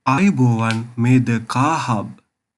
ආයුබෝවන් මේ ද කා හබ්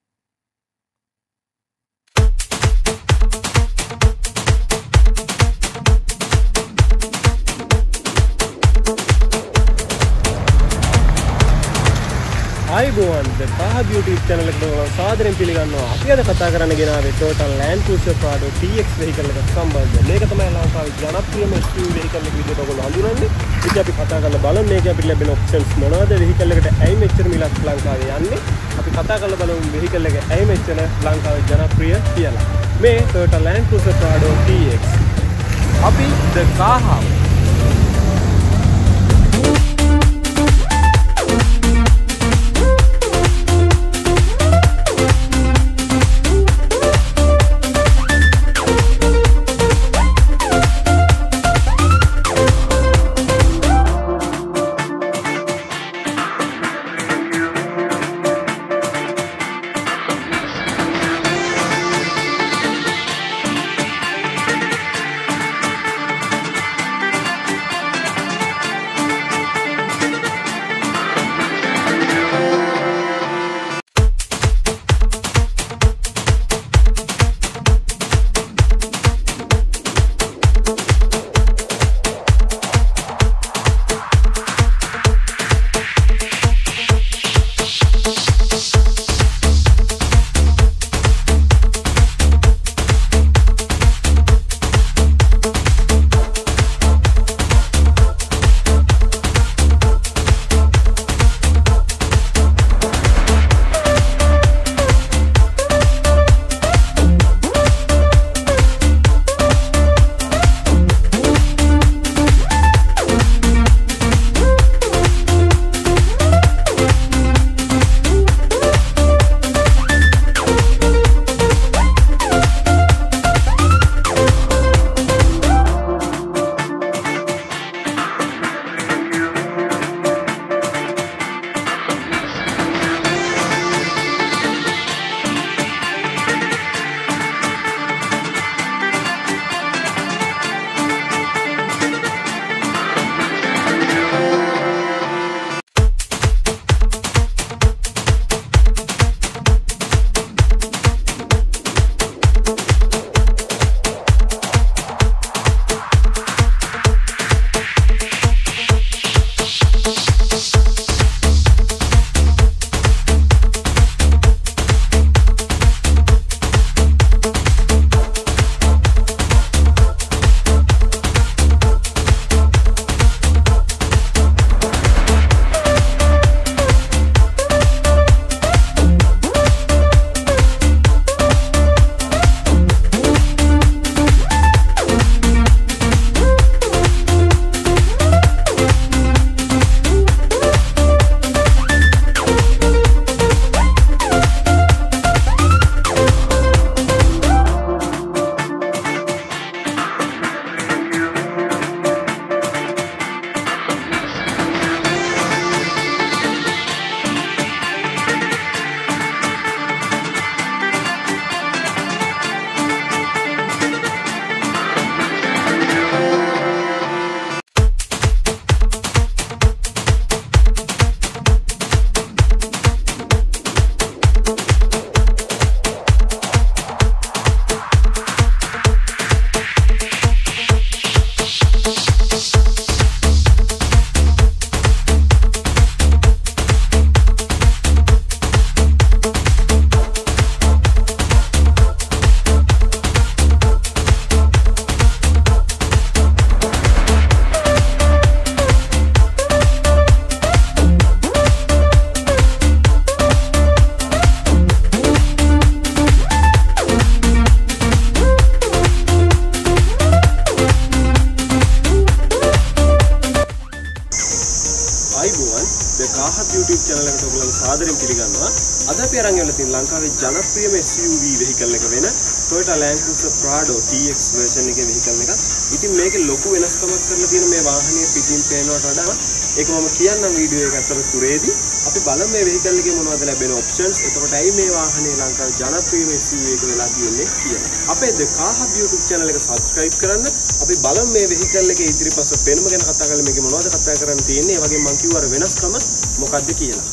ආයුබෝවන් ද කාහබ් YouTube channel එකට ඔයාලව සාදරයෙන් පිළිගන්නවා. අපි අද කතා කරන්න ගෙනාවේ Toyota Land Cruiser Prado TX vehicle එකට සම්බන්ධ. මේක තමයි ලංකාවේ ජනප්‍රියම SUV vehicle එක විදිහට ඔයගොල්ලෝ හඳුනන්නේ. ඉතින් අපි කතා කරලා බලමු මේකේ අපිට ලැබෙන options මොනවද, vehicle එකට ඇයි මෙච්චර මිලක් ලංකාවේ යන්නේ. අපි කතා කරලා බලමු vehicle එක ඇයි මෙච්චර ලංකාවේ ජනප්‍රිය කියලා. මේ Toyota Land Cruiser Prado TX. අපි ද කාහබ් YouTube channel එකට ඔයගොල්ලෝ සාදරයෙන් පිළිගන්නවා. අද අපි අරන් යන තියෙන ලංකාවේ ජනප්‍රියම SUV vehicle එක වෙන Toyota Land Cruiser Prado TX version එකේ vehicle එක. ඉතින් මේකේ ලොකු වෙනස්කමක් කරලා තියෙන මේ වාහනේ පිටින් පේනවට වඩා ඒක මම කියන්නම් වීඩියෝ එක අතරතුරේදී. අපි බලමු මේ vehicle එකේ මොනවද ලැබෙන options. එතකොට ඇයි මේ වාහනේ ලංකාවේ ජනප්‍රියම SUV එක වෙලා තියෙන්නේ කියලා. අපේ The Car Hub YouTube channel එක subscribe කරන්න. අපි බලමු මේ vehicle එකේ ඉදිරිපස පෙනුම ගැන කතා කරලා මේකේ මොනවද කතා කරන්න තියෙන්නේ. ඒ වගේම මම කිව්ව අර වෙනස්කම මොකක්ද කියලා.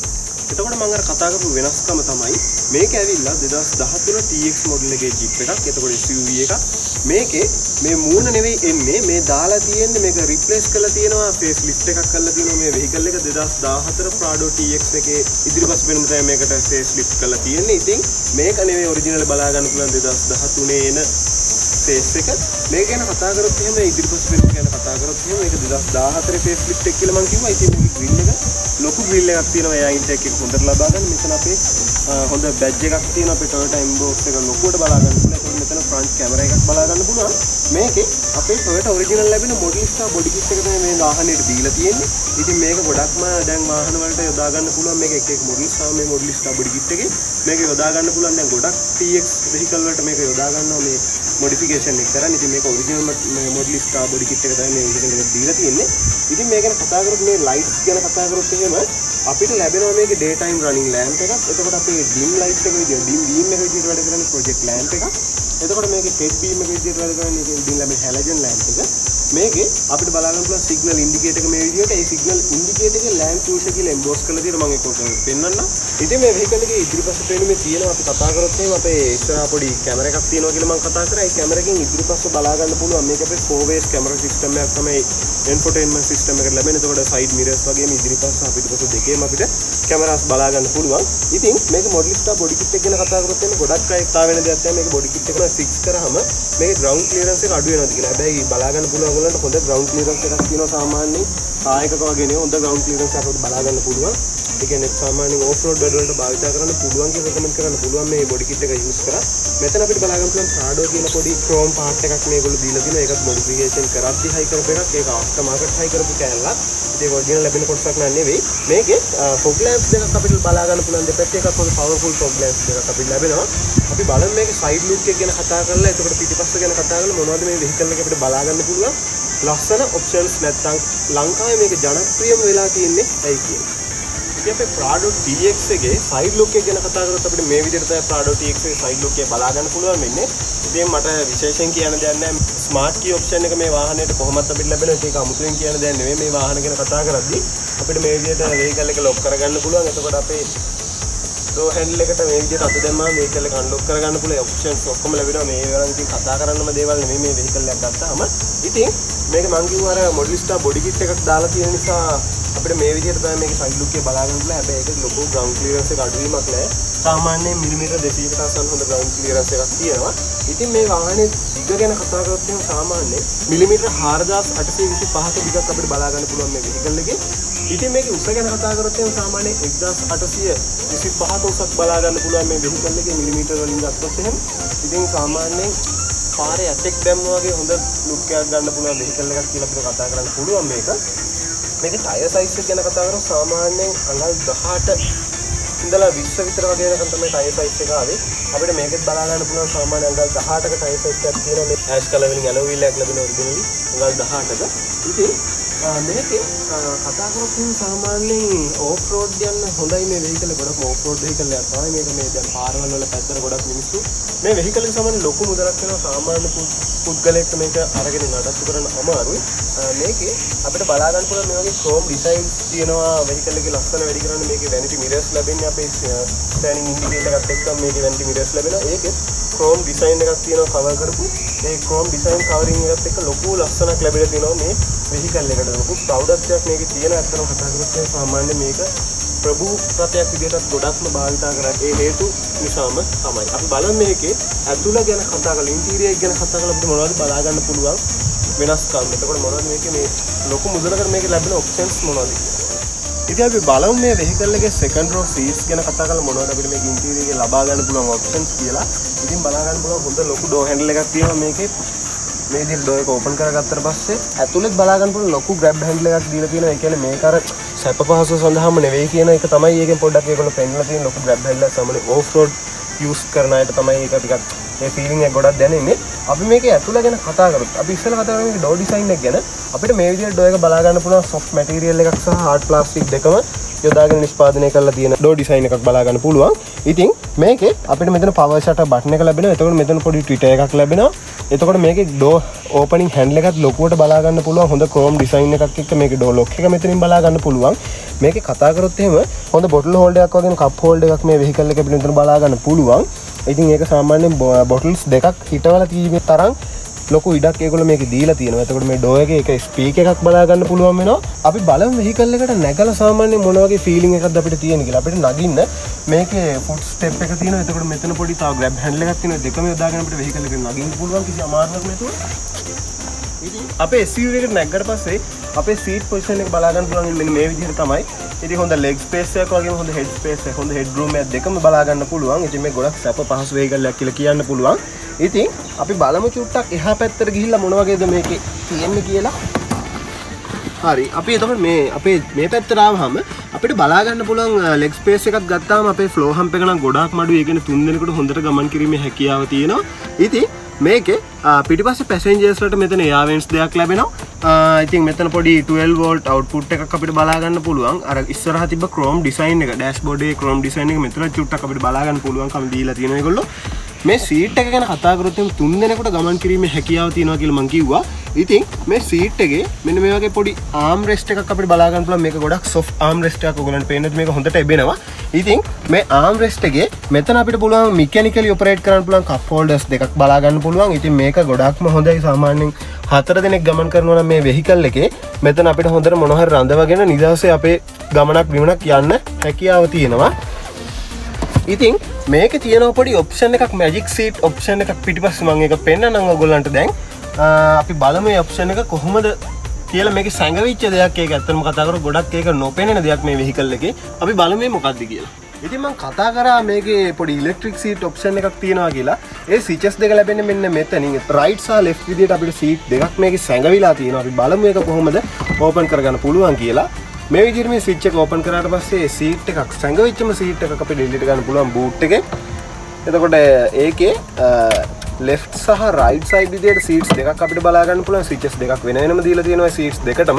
එතකොට මම අර කතා කරපු වෙනස්කම තමයි මේක ඇවිල්ලා 2013 TX මොඩල් එකේ ජිප් එකක්. එතකොට SUV එකක්. මේකේ මේ මූණ නෙවෙයි එන්නේ මේ දාලා තියෙන්නේ මේක රිප්ලේස් කරලා තියෙනවා ෆේස් ලිෆ්ට් එකක් කරලා තියෙනවා මේ වෙහිකල් එක 2014 Prado TX එකේ ඉදිරිපස් වෙනුම තමයි මේකට ෆේස් ලිෆ්ට් කරලා තියෙන්නේ. ඉතින් මේක නෙවෙයි ඔරිජිනල් බලා ගන්න පුළුවන් 2013 එන ෆේස් එක. මේක ගැන කතා කරොත් එහෙම ඉදිරිපස් වෙනුම ගැන කතා කරොත් එහෙම මේක 2014 ෆේස් ලිෆ්ට් එක කියලා මම කිව්වා. ඉතින් මේකේ ග්‍රිල් එක ලොකු ග්‍රිල් එකක් තියෙනවා. එයා ඉන්ටෙක් එක හොඳට ලබා ගන්න. මෙතන අපේ හොඳ බැජ් එකක් තියෙනවා. අපේ Toyota Inbox එක ලොකුවට බලා ගන්න පුළුවන්. ඒකෙන් මෙතන ෆ්‍රන්ට් කැමරා එකක් බලා ගන්න පුළුවන්. මේකේ අපේ Toyota ඔරිජිනල් ලැබෙන මොඩල් ස්ටාර් බොඩි කිට් එක තමයි මේ වාහනේට දීලා තියෙන්නේ. ඉතින් මේක ගොඩක්ම දැන් වාහන වලට යොදා ගන්න පුළුවන්. මේක එක එක මොඩල් ස්ටාර් මේ මොඩල් ස්ටාර් බොඩි කිට් එකේ මේක යොදා ගන්න පුළුවන්. දැන් ගොඩක් TX වෙහිකල් වලට මේක යොදා ගන්නවා මේ මොඩිෆිකේෂන් එක කරන්. ඉතින් මේක original model star body kit එක තමයි මේ වෙහිකල් එකට දීලා තියෙන්නේ. ඉතින් මේක ගැන කතා කරොත් මේ ලයිට්ස් ගැන කතා කරොත් එහෙම අපිට ලැබෙනවා මේකේ ඩේ ටයිම් රනින් ලෑම්ප් එකක්. එතකොට අපේ ඩිම් ලයිට් එක විදියට ඩිම් බීම් එක විදියට වැඩ කරන ප්‍රොජෙක්ට් ලෑම්ප් එකක්. එතකොට මේකේ ටෙඩ් බීම් එක විදියට වැඩ කරන එකෙන් ඩිම් ලැබෙන හැලජන් ලෑම්ප් එක. මේකේ අපිට බලා ගන්න පුළුවන් සිග්නල් ඉන්ඩිකේටර් එක මේ විදියට. ඒ සිග්නල් ඉන්ඩිකේටර් එකේ ලෑම්ප් ෆියුෂර් කියලා එම්බෝස් කරලා තියෙනවා. මම ඒක පෙන්නන්නම්. ඉතින් මේ වෙහිකල් එකේ ඉදිරිපස පෙනුමේ තියෙනවා අපි කතා කරොත් එහෙනම් අපේ ඉස්සරහා පොඩි කැමරා එකක් තියෙනවා කියලා මම කතා කරා. ඒ කැමරා එකෙන් ඉදිරිපස්ස බලා ගන්න පුළුවන්. මේක අපේ 4-way කැමරා සිස්ටම් එකක් තමයි එන්ෆෝටේන්මන්ට් සිස්ටම් එකට ලැබෙන. එතකොට සයිඩ් මිරර්ස් වගේම ඉදිරිපස්ස පිටපස්ස දෙකේම අපිට කැමරාස් බලා ගන්න පුළුවන්. ඉතින් මේක මොඩල් ස්ටාර් බොඩි කිට් එක ගැන කතා කරොත් එහෙනම් ගොඩක් අය කතා වෙන දෙයක් තමයි මේක බොඩි කිට් එක ෆික්ස් කරාම මේකේ ග්‍රවුන්ඩ් ක්ලියරන්ස් එක අඩු වෙනවාද කියලා. හැබැයි බලා ගන්න පුළුවන් ඔයගොල්ලන්ට හොඳ ග්‍රවුන්ඩ් ක්ලියරන්ස් එකක් තියෙනවා සාමාන්‍යයෙන්. කායකක වගේ නේ හොඳ ග්‍රවුන්ඩ් ක්ලියරන්ස් එකක් අපිට බලා ගන්න පුළුවන්. ඒ කියන්නේ සාමාන්‍යයෙන් ඕෆ් රෝඩ් වැඩ වලට භාවිත කරන්න පුළුවන් කියලා රෙකමන්ඩ් කරන්න පුළුවන් මේ බොඩි කිට් එක යූස් කරා. මෙතන අපිට බලා ගන්න පුළුවන් Prado කියන පොඩි ක්‍රෝම් පාර්ට් එකක් මේගොල්ලෝ දීලා තිනවා. ඒකත් මොඩිෆිකේෂන් කරද්දි හයි කරපු එකක්. ඒක ආෆ්ටර් මාකට් හයි කරපු කෑල්ලක්. ඒක ඔරිජිනල් ලැබෙන කොටසක් නෑ නෙවෙයි. මේකේ fog lamps දෙකක් අපිට බලා ගන්න පුළුවන්. දෙපැත්තේ එකක් පොඩි powerful fog lamps දෙකක් අපිට ලැබෙනවා. අපි බලමු මේකේ side look එක ගැන කතා කරලා එතකොට පිටිපස්ස ගැන කතා කරලා මොනවද මේ vehicle එක අපිට බලා ගන්න පුළුවන්. ලස්සන options නැත්තම් ලංකාවේ මේක ජනප්‍රියම වෙලා තියෙන්නේ ඇයි කියන්නේ. ඉතින් අපේ Prado TX එකේ side look එක ගැන කතා කරොත් අපිට මේ විදිහට තමයි Prado TX එකේ side look එක බලා ගන්න පුළුවන් වෙන්නේ. ඉතින් මට විශේෂයෙන් කියන්න දෙයක් නැහැ. ස්මාර්ට් කී ඔප්ෂන් එක මේ වාහනේට කොහොමද අපිට ලැබෙන්නේ ඒක අමුතුවෙන් කියන්න දෙයක් නෙවෙයි. මේ වාහන ගැන කතා කරද්දී අපිට මේ විදිහට vehicle එක lock කරගන්න පුළුවන්. එතකොට අපේ door handle එකට මේ විදිහට අත දැම්මම vehicle එක unlock කරගන්න පුළුවන්. ඔප්ෂන්ස් ඔක්කොම ලැබෙනවා. මේ වරන් ඉතින් කතා කරන්නම දේවල් නෙමෙයි මේ vehicle එකක් ගත්තාම. ඉතින් මේක මං කිව්වා අර මොඩල් ස්ටාර් බොඩි කිට් එකක් දාලා තියෙන නිසා අපිට මේ විදිහට තමයි මේකේ සයිඩ් ලුක් එක බලා ගන්න පුළුවන්. හැබැයි ඒක ලොකු ග්‍රවුන්ඩ් ක්ලියරන්ස් එක අඩුවීමක් නෑ. සාමාන්‍යයෙන් මිලිමීටර් 200කට ආසන්න හොඳ ග්‍රවුන්ඩ් ක්ලියරන්ස් එකක් තියෙනවා. ඉතින් මේ වාහනේ දිග ගැන කතා කරොත් එහෙනම් සාමාන්‍යයෙන් මිලිමීටර් 4825ක දිගක් අපිට බලා ගන්න පුළුවන් මේ vehicle එකේ. ඉතින් මේකේ උස ගැන කතා කරොත් එහෙනම් සාමාන්‍යයෙන් 1825ක උසක් බලා ගන්න පුළුවන් මේ vehicle එකේ මිලිමීටර් වලින් ගත්තොත් එහෙනම්. ඉතින් සාමාන්‍යයෙන් පාරේ ඇටෙක් දැම්මා වගේ හොඳ ලුක් එකක් ගන්න පුළුවන් vehicle එකක් කියලා අපිට කතා කරන්න පුළුවන් මේක. මේකේ ටයර් සයිස් එක ගැන කතා කරොත් සාමාන්‍යයෙන් අඟල් 18 ඉඳලා 20 විතර වගේ වෙනකන් තමයි ටයර් සයිස් එක ආවේ. අපිට මේකෙත් බලා ගන්න පුළුවන් සාමාන්‍ය අඟල් 18ක ටයර් සයිස් එකක් තියෙනවා. මේ ඇෂ් කලර් වලින් ඇලෝ වීල් එකක් ලැබෙන ඔරිජිනලි අඟල් 18ක. ඉතින් මේකේ කතා කරොත් සාමාන්‍යයෙන් ඕෆ් රෝඩ් යන හොඳයි මේ vehicle එක. ගොඩක් ඕෆ් රෝඩ් vehicle එකක් තමයි මේක. මේ දැන් පාරවල් වල පැත්තට ගොඩක් මිනිස්සු මේ vehicle එක සාමාන්‍ය ලොකු මුදලක් වෙනවා. සාමාන්‍ය පුද්ගලයෙක්ට මේක අරගෙන නඩත්තු කරන්න අමාරුයි. මේකේ අපිට බලා ගන්න පුළුවන් මේ වගේ chrome designs තියෙනවා. vehicle එකේ ලස්සන වැඩි කරන්න මේකේ vanity mirrors ලැබෙන්නේ අපේ standing indicator එකත් එක්ක මේකේ vanity mirrors ලැබෙනවා. ඒකේ chrome design එකක් තියෙනවා cover කරපු. ඒ chrome design covering එකත් එක්ක ලොකු ලස්සනක් ලැබිලා තියෙනවා මේ vehicle එකට. ලොකු ප්‍රෞඩත්වයක් මේකේ තියෙන. අත්තරම කතා කරොත් සාමාන්‍ය මේක ප්‍රභූ රථයක් විදිහට ගොඩක්ම භාවිතා කරා. ඒ හේතු නිසාම තමයි. අපි බලමු මේකේ ඇතුළ ගැන කතා කරලා ඉන්ටීරියර් එක ගැන කතා කරලා අපිට මොනවද බලා ගන්න පුළුවන් වෙනස්කම්. එතකොට මොනවද මේකේ මේ ලොකු මුදලකට මේකේ ලැබෙන ඔප්ෂන්ස් මොනවද කියලා. ඉතින් අපි බලමු මේ vehicle එකේ second row seats ගැන කතා කරලා මොනවද අපිට මේකේ ඉන්ටීරියර් එකේ ලබා ගන්න පුළුවන් ඔප්ෂන්ස් කියලා. ඉතින් බලා ගන්න පුළුවන් හොඳ ලොකු door handle එකක් තියෙනවා මේකේ. මේ විදිහට door එක open කරගත්තට පස්සේ ඇතුළෙත් බලා ගන්න පුළුවන් ලොකු grab handle එකක් දීලා තියෙනවා. ඒ කියන්නේ මේක අර සැප පහසුව සඳහාම නෙවෙයි කියන එක තමයි ඒකෙන් පොඩ්ඩක් ඒගොල්ලෝ පෙන්නලා තියෙන ලොකු grab handle එක. සාමාන්‍ය off road use කරන අයට තමයි ඒක ටිකක් ඒ feeling එක ගොඩක් දැනෙන්නේ. අපි මේකේ ඇතුළ ගැන කතා කරොත් අපි ඉස්සෙල්ලා කතා කරන්නේ door design එක ගැන. අපිට මේ විදිහට door එක බලා ගන්න පුළුවන් soft material එකක් සහ hard plastic දෙකම යොදාගෙන නිෂ්පාදනය කරලා තියෙන door design එකක් බලා ගන්න පුළුවන්. ඉතින් මේකේ අපිට මෙතන power shutter button එක ලැබෙනවා. එතකොට මෙතන පොඩි Twitter එකක් ලැබෙනවා. එතකොට මේකේ ඩෝ ඕපනින් හැන්ඩල් එකත් ලොකුවට බලා ගන්න පුළුවන්. හොඳ ක්‍රෝම් ඩිසයින් එකක් එක්ක මේකේ ඩෝ ලොක් එක මෙතනින් බලා ගන්න පුළුවන්. මේකේ කතා කරොත් එහෙම හොඳ බොටල් හෝල්ඩර් එකක් වගේ කප් හෝල්ඩර් එකක් මේ වෙහිකල් එකේ පිටින් බලා ගන්න පුළුවන්. ඉතින් ඒක සාමාන්‍යයෙන් බොටල්ස් දෙකක් හිටවලා තියෙන තරම් ලොකු ඉඩක් ඒගොල්ලෝ මේකේ දීලා තියෙනවා. එතකොට මේ ඩෝ එකේ එක ස්පීකර් එකක් බලා ගන්න පුළුවන් වෙනවා. අපි බලමු වෙහිකල් එකට නැගලා සාමාන්‍යයෙන් මොන වගේ ෆීලිං එකක්ද අපිට තියෙන කියලා. අපිට නගින්න මේකේ ෆුට් ස්ටෙප් එක තියෙනවා. එතකොට මෙතන පොඩි තව ග්‍රැබ් හැන්ඩල් එකක් තියෙනවා. දෙකම යොදාගෙන අපිට වෙහිකල් එකට නගින්න පුළුවන් කිසි අමාරුවක් නැතුව. ඉතින් අපේ SUV එකට නැග්ගට පස්සේ අපේ සීට් පොසිෂන් එක බලා ගන්න පුළුවන් මෙන්න මේ විදිහට තමයි. ඉතින් හොඳ ලෙග් ස්පේස් එකක් වගේම හොඳ හෙඩ් ස්පේස් එක හොඳ හෙඩ් රූම් එකක් දෙකම බලා ගන්න පුළුවන්. ඉතින් මේ ගොඩක් සැප පහසු වෙහිකල් එකක් කියලා කියන්න පුළුවන්. ඉතින් අපි බලමු චුට්ටක් එහා පැත්තට ගිහිල්ලා මොන වගේද මේකේ තියෙන්නේ කියලා. හරි. අපි එතකොට මේ අපේ මේ පැත්තට ආවහම අපිට බලා ගන්න පුළුවන් ලෙග් ස්පේස් එකක් ගත්තාම අපේ ෆ්ලෝ හම්ප් එක නම් ගොඩාක් මඩුයි. ඒ කියන්නේ 3 දෙනෙකුට හොඳට ගමන් කිරීමේ හැකියාව තියෙනවා. ඉතින් මේකේ පිටිපස්සේ පැසෙන්ජර්ස් වලට මෙතන එයා වෙන්ට්ස් දෙකක් ලැබෙනවා. ඉතින් මෙතන පොඩි 12 වෝල්ට් අවුට්පුට් එකක් අපිට බලා ගන්න පුළුවන්. අර ඉස්සරහා තිබ්බ ක්‍රෝම් ඩිසයින් එක ඩෑෂ්බෝඩ් එකේ ක්‍රෝම් ඩිසයින් එක මෙතන චුට්ටක් අපිට බලා ගන්න පුළුවන්කම දීලා තියෙනවා ඒගොල්ලෝ. මේ සීට් එක ගැන කතා කරොත් එම් 3 දෙනෙකුට ගමන් කිරීමේ හැකියාව තියෙනවා කියලා මම කිව්වා. ඉතින් මේ සීට් එකේ මෙන්න මේ වගේ පොඩි ආම් රෙස්ට් එකක් අපිට බලා ගන්න පුළුවන්. මේක ගොඩක් සොෆ්ට් ආම් රෙස්ට් එකක්. ඔයගොල්ලන්ට පේන්නේ මේක හොඳට එබෙනවා. ඉතින් මේ ආම් රෙස්ට් එකේ මෙතන අපිට පුළුවන් මෙකැනිකලි ඔපරේට් කරන්න පුළුවන් කප් හෝල්ඩර්ස් දෙකක් බලා ගන්න පුළුවන්. ඉතින් මේක ගොඩක්ම හොඳයි. සාමාන්‍යයෙන් 4 දෙනෙක් ගමන් කරනවා නම් මේ වෙහිකල් එකේ මෙතන අපිට හොඳට මොන හරි රඳවගෙන නිදහසේ අපේ ගමනක් බිමනක් යන්න හැකියාව තියෙනවා. ඉතින් මේකේ තියෙන පොඩි ඔප්ෂන් එකක් මැජික් සීට් ඔප්ෂන් එකක් පිටිපස්සේ මම ඒක පෙන්නන්නම් ඔයගොල්ලන්ට දැන්. අපි බලමු මේ ඔප්ෂන් එක කොහොමද කියලා. මේකේ සැඟවිච්ච දෙයක්. ඒක ඇත්තටම කතා කරලා ගොඩක් ඒක නොපෙනෙන දෙයක් මේ වෙහිකල් එකේ. අපි බලමු මේ මොකක්ද කියලා. ඉතින් මම කතා කරා මේකේ පොඩි ඉලෙක්ට්‍රික් සීට් ඔප්ෂන් එකක් තියෙනවා කියලා. ඒ ස්විචස් දෙක ලැබෙන්නේ මෙන්න මෙතනින්. රයිට් සහ ලෙෆ්ට් විදියට අපිට සීට් දෙකක් මේකේ සැඟවිලා තියෙනවා. අපි බලමු ඒක කොහොමද ඕපන් කරගන්න පුළුවන් කියලා. මේ විදිහට මේ ස්විච් එක ඕපන් කරාට පස්සේ සීට් එකක් සැඟවිච්චම සීට් එකක් අපිට ඩිලීට් ගන්න පුළුවන් බූට් එකේ. එතකොට ඒකේ left සහ right side විදියට seats දෙකක් අපිට බලා ගන්න පුළුවන්. switches දෙකක් වෙන වෙනම දීලා තියෙනවා seats දෙකටම.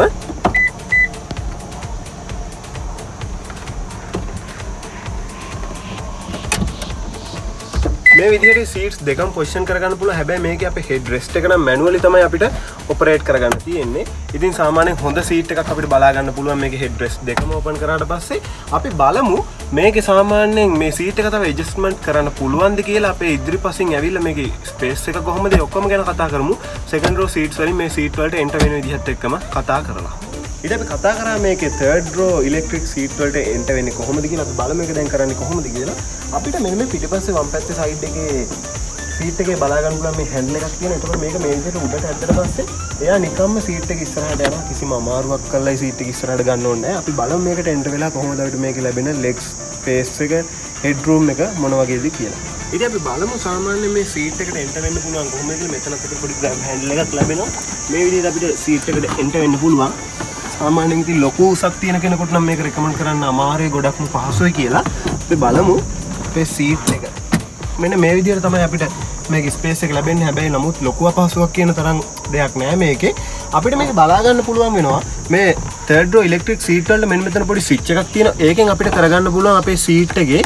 මේ විදිහට seats දෙකම position කරගන්න පුළුවන්. හැබැයි මේකේ අපේ head rest එක නම් manually තමයි අපිට operate කරගන්න තියෙන්නේ. ඉතින් සාමාන්‍යයෙන් හොඳ seat එකක් අපිට බලා ගන්න පුළුවන් මේකේ head rest දෙකම open කරාට පස්සේ අපි බලමු මේකේ සාමාන්‍යයෙන් මේ seat එක තව adjustment කරන්න පුළුවන්ද කියලා. අපේ ඉදිරිපසින් ඇවිල්ලා මේකේ space එක කොහොමද ඔක්කොම ගැන කතා කරමු. second row seats වලින් මේ seat වලට enter වෙන විදිහත් එක්කම කතා කරලා. ඊට අපි කතා කරා මේකේ third row electric seat වලට enter වෙන්නේ කොහොමද කියලා. අපි බලමු මේක දැන් කරන්නේ කොහොමද කියලා. අපිට මෙන්න මේ පිටිපස්සේ වම් පැත්තේ side එකේ seat එකේ බලා ගන්න පුළුවන් මේ handle එකක් තියෙනවා. ඒතකොට මේක මේ විදිහට උඩට ඇද්දට පස්සේ එයා නිකම්ම seat එක ඉස්සරහට යනවා. කිසිම අමාරුවක් කරලා seat එක ඉස්සරහට ගන්න ඕනේ නැහැ. අපි බලමු මේකට enter වෙලා කොහොමද අපිට මේකේ ලැබෙන leg space එක head room එක මොන වගේද කියලා. ඉතින් අපි බලමු සාමාන්‍යයෙන් මේ seat එකට enter වෙන්න පුළුවන් කොහොමද කියලා. මෙතන අපිට පොඩි grab handle එකක් ලැබෙනවා. මේ විදිහට අපිට seat එකට enter වෙන්න පුළුවන්. සාමාන්‍යයෙන් ඉතින් ලොකු උසක් තියෙන කෙනෙකුට නම් මේක recommend කරන්න අමාරුයි, ගොඩක්ම පහසුයි කියලා. අපි බලමු අපේ seat එක. මෙන්න මේ විදිහට තමයි අපිට මේක ස්පේස් එක ලැබෙන්නේ. හැබැයි නමුත් ලොකු අපහසුයක් කියන තරම් දෙයක් නෑ මේකේ. අපිට මේක බලා ගන්න පුළුවන් වෙනවා මේ third row electric seat වලට මෙන්න මෙතන පොඩි switch එකක් තියෙනවා. ඒකෙන් අපිට කරගන්න පුළුවන් අපේ seat එකේ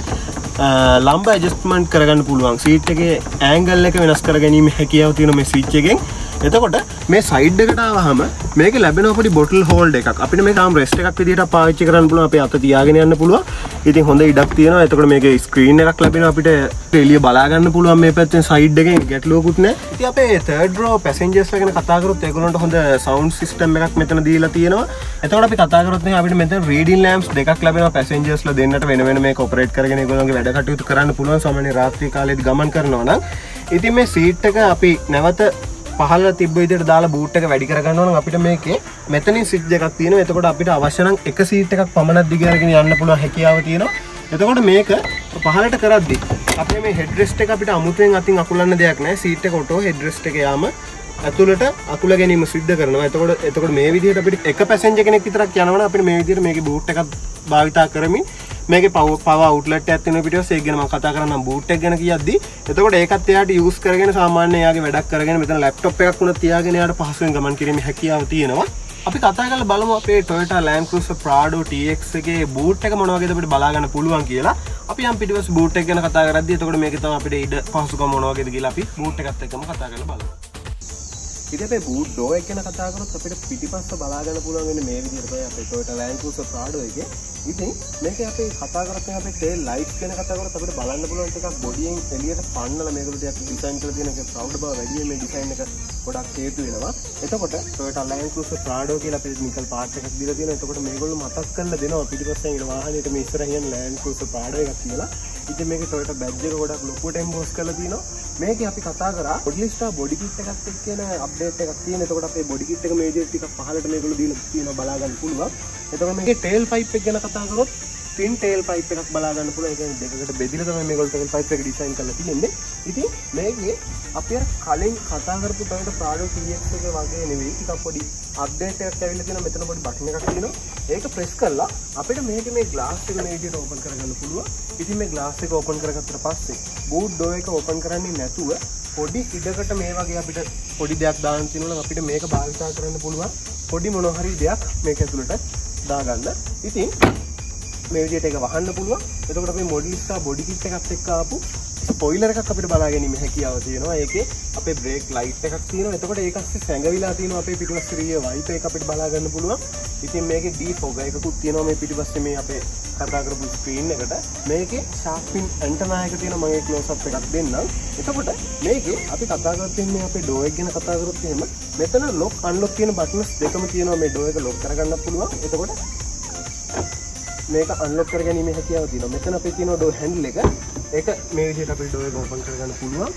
ලම්බ ඇඩ්ජස්ට්මන්ට් කරගන්න පුළුවන්. seat එකේ angle එක වෙනස් කරගැනීම හැකියාව තියෙන මේ switch එකෙන්. එතකොට මේ side එකට ආවහම මේකේ ලැබෙන පොඩි bottle hold එකක්. අපිට මේක ආම් rest එකක් විදිහට පාවිච්චි කරන්න පුළුවන්. අපේ අත තියාගෙන යන්න පුළුවන්. ඉතින් හොඳ ඉඩක් තියෙනවා. එතකොට මේකේ screen එකක් ලැබෙනවා. අපිට එළිය බලා ගන්න පුළුවන් මේ පැත්තෙන් side එකෙන් ගැටලුවකුත් නැහැ. ඉතින් අපේ third row passengers ලා ගැන කතා කරොත් ඒගොල්ලන්ට හොඳ sound system එකක් මෙතන දීලා තියෙනවා. එතකොට අපි කතා කරොත් මේ අපිට මෙතන reading lamps දෙකක් ලැබෙනවා. passengers ලා දෙන්නට වෙන වෙන මේක operate කරගෙන ඒගොල්ලන්ගේ වැඩ කටයුතු කරන්න පුළුවන්. සාමාන්‍ය රාත්‍රී කාලේදී ගමන් කරනවා නම්. ඉතින් මේ seat එක අපි නැවත පහළ තිබ්බ විදිහට දාලා බූට් එක වැඩි කරගන්න ඕන නම් අපිට මේකේ මෙතනින් ස්විච් දෙකක් තියෙනවා. එතකොට අපිට අවශ්‍ය නම් එක සීට් එකක් පමණක් දිග අරගෙන යන්න පුළුවන් හැකියාව තියෙනවා. එතකොට මේක පහළට කරද්දි අපේ මේ හෙඩ් රෙස්ට් එක අපිට අමුතුවෙන් අතින් අකුලන්න දෙයක් නැහැ. සීට් එක ඔටෝ හෙඩ් රෙස්ට් එක යාම ඇතුළට අකුල ගැනීම සිද්ධ කරනවා. එතකොට මේ විදිහට අපිට එක පැසෙන්ජර් කෙනෙක් විතරක් යනවනම් අපිට මේ විදිහට මේකේ බූට් එකක් භාවිතා කරමින් මේකේ පව අවුට්ලට් එකක් තියෙන පිටිපස්සේ ඒක ගැන මම කතා කරන්නම් බූට් එක ගැන කියද්දි. එතකොට ඒකත් එයාට යූස් කරගෙන සාමාන්‍ය එයාගේ වැඩක් කරගෙන මෙතන ලැප්ටොප් එකක් උනත් තියාගෙන එයාට පහසුවෙන් ගමන් කිරීමේ හැකියාව තියෙනවා. අපි කතා කරලා බලමු අපේ Toyota Land Cruiser Prado TX එකේ බූට් එක මොන වගේද අපිට බලා ගන්න පුළුවන් කියලා. අපි යම් පිටිපස්සේ බූට් එක ගැන කතා කරද්දි එතකොට මේකේ තමයි අපිට ඉඩ පහසුකම් මොන වගේද කියලා අපි බූට් එකත් එක්කම කතා කරලා බලමු. ඉතින් අපේ බූට් ඩෝ එක ගැන කතා කරොත් අපිට පිටිපස්ස බලා ගන්න පුළුවන් වෙන්නේ මේ විදිහට තමයි අපේ Toyota Land Cruiser Prado එකේ. ඉතින් මේකේ අපි කතා කරත් අපේ tail lights ගැන කතා කරොත් අපිට බලන්න පුළුවන් ටිකක් බොඩියෙන් එළියට පන්නලා මේකට ටිකක් ඩිසයින් කරලා තියෙන එක ප්‍රවුඩ් බව වැඩි මේ ඩිසයින් එක ගොඩක් හේතු වෙනවා. එතකොට Toyota Land Cruiser Prado කියලා අපේ නිකල් පාර්ට් එකක් දීලා තියෙනවා. එතකොට මේගොල්ලෝ මතක් කරලා දෙනවා පිටිපස්සෙන් ඉන්න වාහනේට මේ ඉස්සරහින් Land Cruiser Prado එකක් කියලා. ඉතින් මේකේ Toyota badge එක ගොඩක් ලොකුවට එම්බෝස් කරලා තියෙනවා. මේකේ අපි කතා කරා Modlistar body kit එකක් එක්ක කියන අප්ඩේට් එකක් තියෙන. එතකොට අපේ body kit එක මේ විදිහට ටිකක් පහළට මේගොල්ලෝ දීලා තියෙනවා බලා ගන්න පුළුවන්. එතකොට මේකේ tail pipe එක ගැන කතා කරොත් twin tail pipe එකක් බලා ගන්න පුළුවන්. ඒ කියන්නේ දෙකකට බෙදලා තමයි මේගොල්ලෝ tail pipe එක ඩිසයින් කරලා තියෙන්නේ. ඉතින් මේකේ අපි අර කලින් කතා කරපු Toyota Prado TX එක වගේ නෙවෙයි. ටිකක් පොඩි අප්ඩේට් එකක් ඇවිල්ලා තියෙනවා. මෙතන පොඩි බටන් එකක් තියෙනවා. ඒක ප්‍රෙස් කරලා අපිට මේකේ මේ glass එක මේ විදිහට ඕපන් කරගන්න පුළුවන්. ඉතින් මේ glass එක ඕපන් කරගත්තට පස්සේ boot door එක ඕපන් කරන්නේ නැතුව පොඩි ඉඩකට මේ වගේ අපිට පොඩි දෙයක් දාන්න තියෙනවා නම් අපිට මේක භාවිත කරන්න පුළුවන්. පොඩි මොන හරි දෙයක් මේක ඇතුළට දාගන්න. ඉතින් මේ විදිහට ඒක වහන්න පුළුවන්. එතකොට අපි Modlistar body kit එකත් එක්ක ආපු ස්පොයිලර් එකක් අපිට බලා ගැනීම හැකියාව තියෙනවා. ඒකේ අපේ බ්‍රේක් ලයිට් එකක් තියෙනවා. එතකොට ඒක ඇස්සේ සැඟවිලා තියෙනවා අපේ පිටිපස්සේ රිය වයිපර් එක අපිට බලා ගන්න පුළුවන්. ඉතින් මේකේ defog එකකුත් තියෙනවා මේ පිටිපස්සේ මේ අපේ කතා කරපු ස්ක්‍රීන් එකට. මේකේ shark fin antenna එක තියෙනවා. මම ඒ ක්ලෝස් අප් එකක් දෙන්නම්. එතකොට මේකේ අපි කතා කරත් ඉන්නේ අපේ door එක ගැන කතා කරොත් එහෙම මෙතන lock unlock කියන buttons දෙකම තියෙනවා. මේ door එක lock කරගන්න පුළුවන්. එතකොට මේක අන්ලොක් කරගැනීමේ හැකියාව තියෙනවා. මෙතන අපේ තියෙන door handle එක. ඒක මේ විදිහට අපේ door එක ඕපන් කරගන්න පුළුවන්.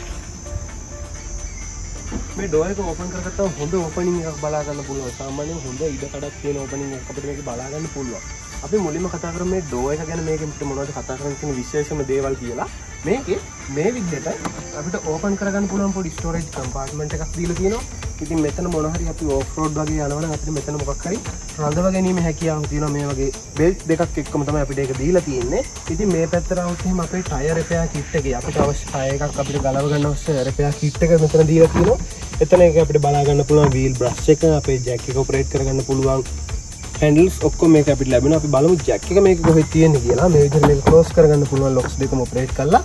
මේ door එක ඕපන් කරගත්තාම හොඳ ඕපනින් එකක් බලා ගන්න පුළුවන්. සාමාන්‍යයෙන් හොඳ ඉඩ කඩක් තියෙන ඕපනින් එකක් අපිට මේක බලා ගන්න පුළුවන්. අපි මුලින්ම කතා කරමු මේ door එක ගැන. මේකෙන් මොනවද කතා කරන්න තියෙන විශේෂම දේවල් කියලා. මේකේ මේ විදිහට අපිට ඕපන් කරගන්න පුළුවන් පොඩි storage compartment එකක් දීලා තියෙනවා. ඉතින් මෙතන මොන හරි අපි off road වගේ යනවා නම් අපිට මෙතන මොකක් හරි රඳව ගැනීම හැකියාව තියෙනවා. මේ වගේ belt දෙකක් එක්කම තමයි අපිට ඒක දීලා තියෙන්නේ. ඉතින් මේ පැත්තට આવුත් එහෙම අපේ tire repair kit එකේ අපිට අවශ්‍ය tire එකක් අපිට ගලව ගන්න අවශ්‍ය repair kit එක මෙතන දීලා තියෙනවා. එතන ඒක අපිට බලා ගන්න පුළුවන් wheel brush එක, අපේ jack එක operate කරගන්න පුළුවන් handles ඔක්කොම මේක අපිට ලැබෙනවා. අපි බලමු jack එක මේක කොහෙද තියෙන්නේ කියලා. මේ විදිහට මේක close කරගන්න පුළුවන් locks දෙකම operate කරලා.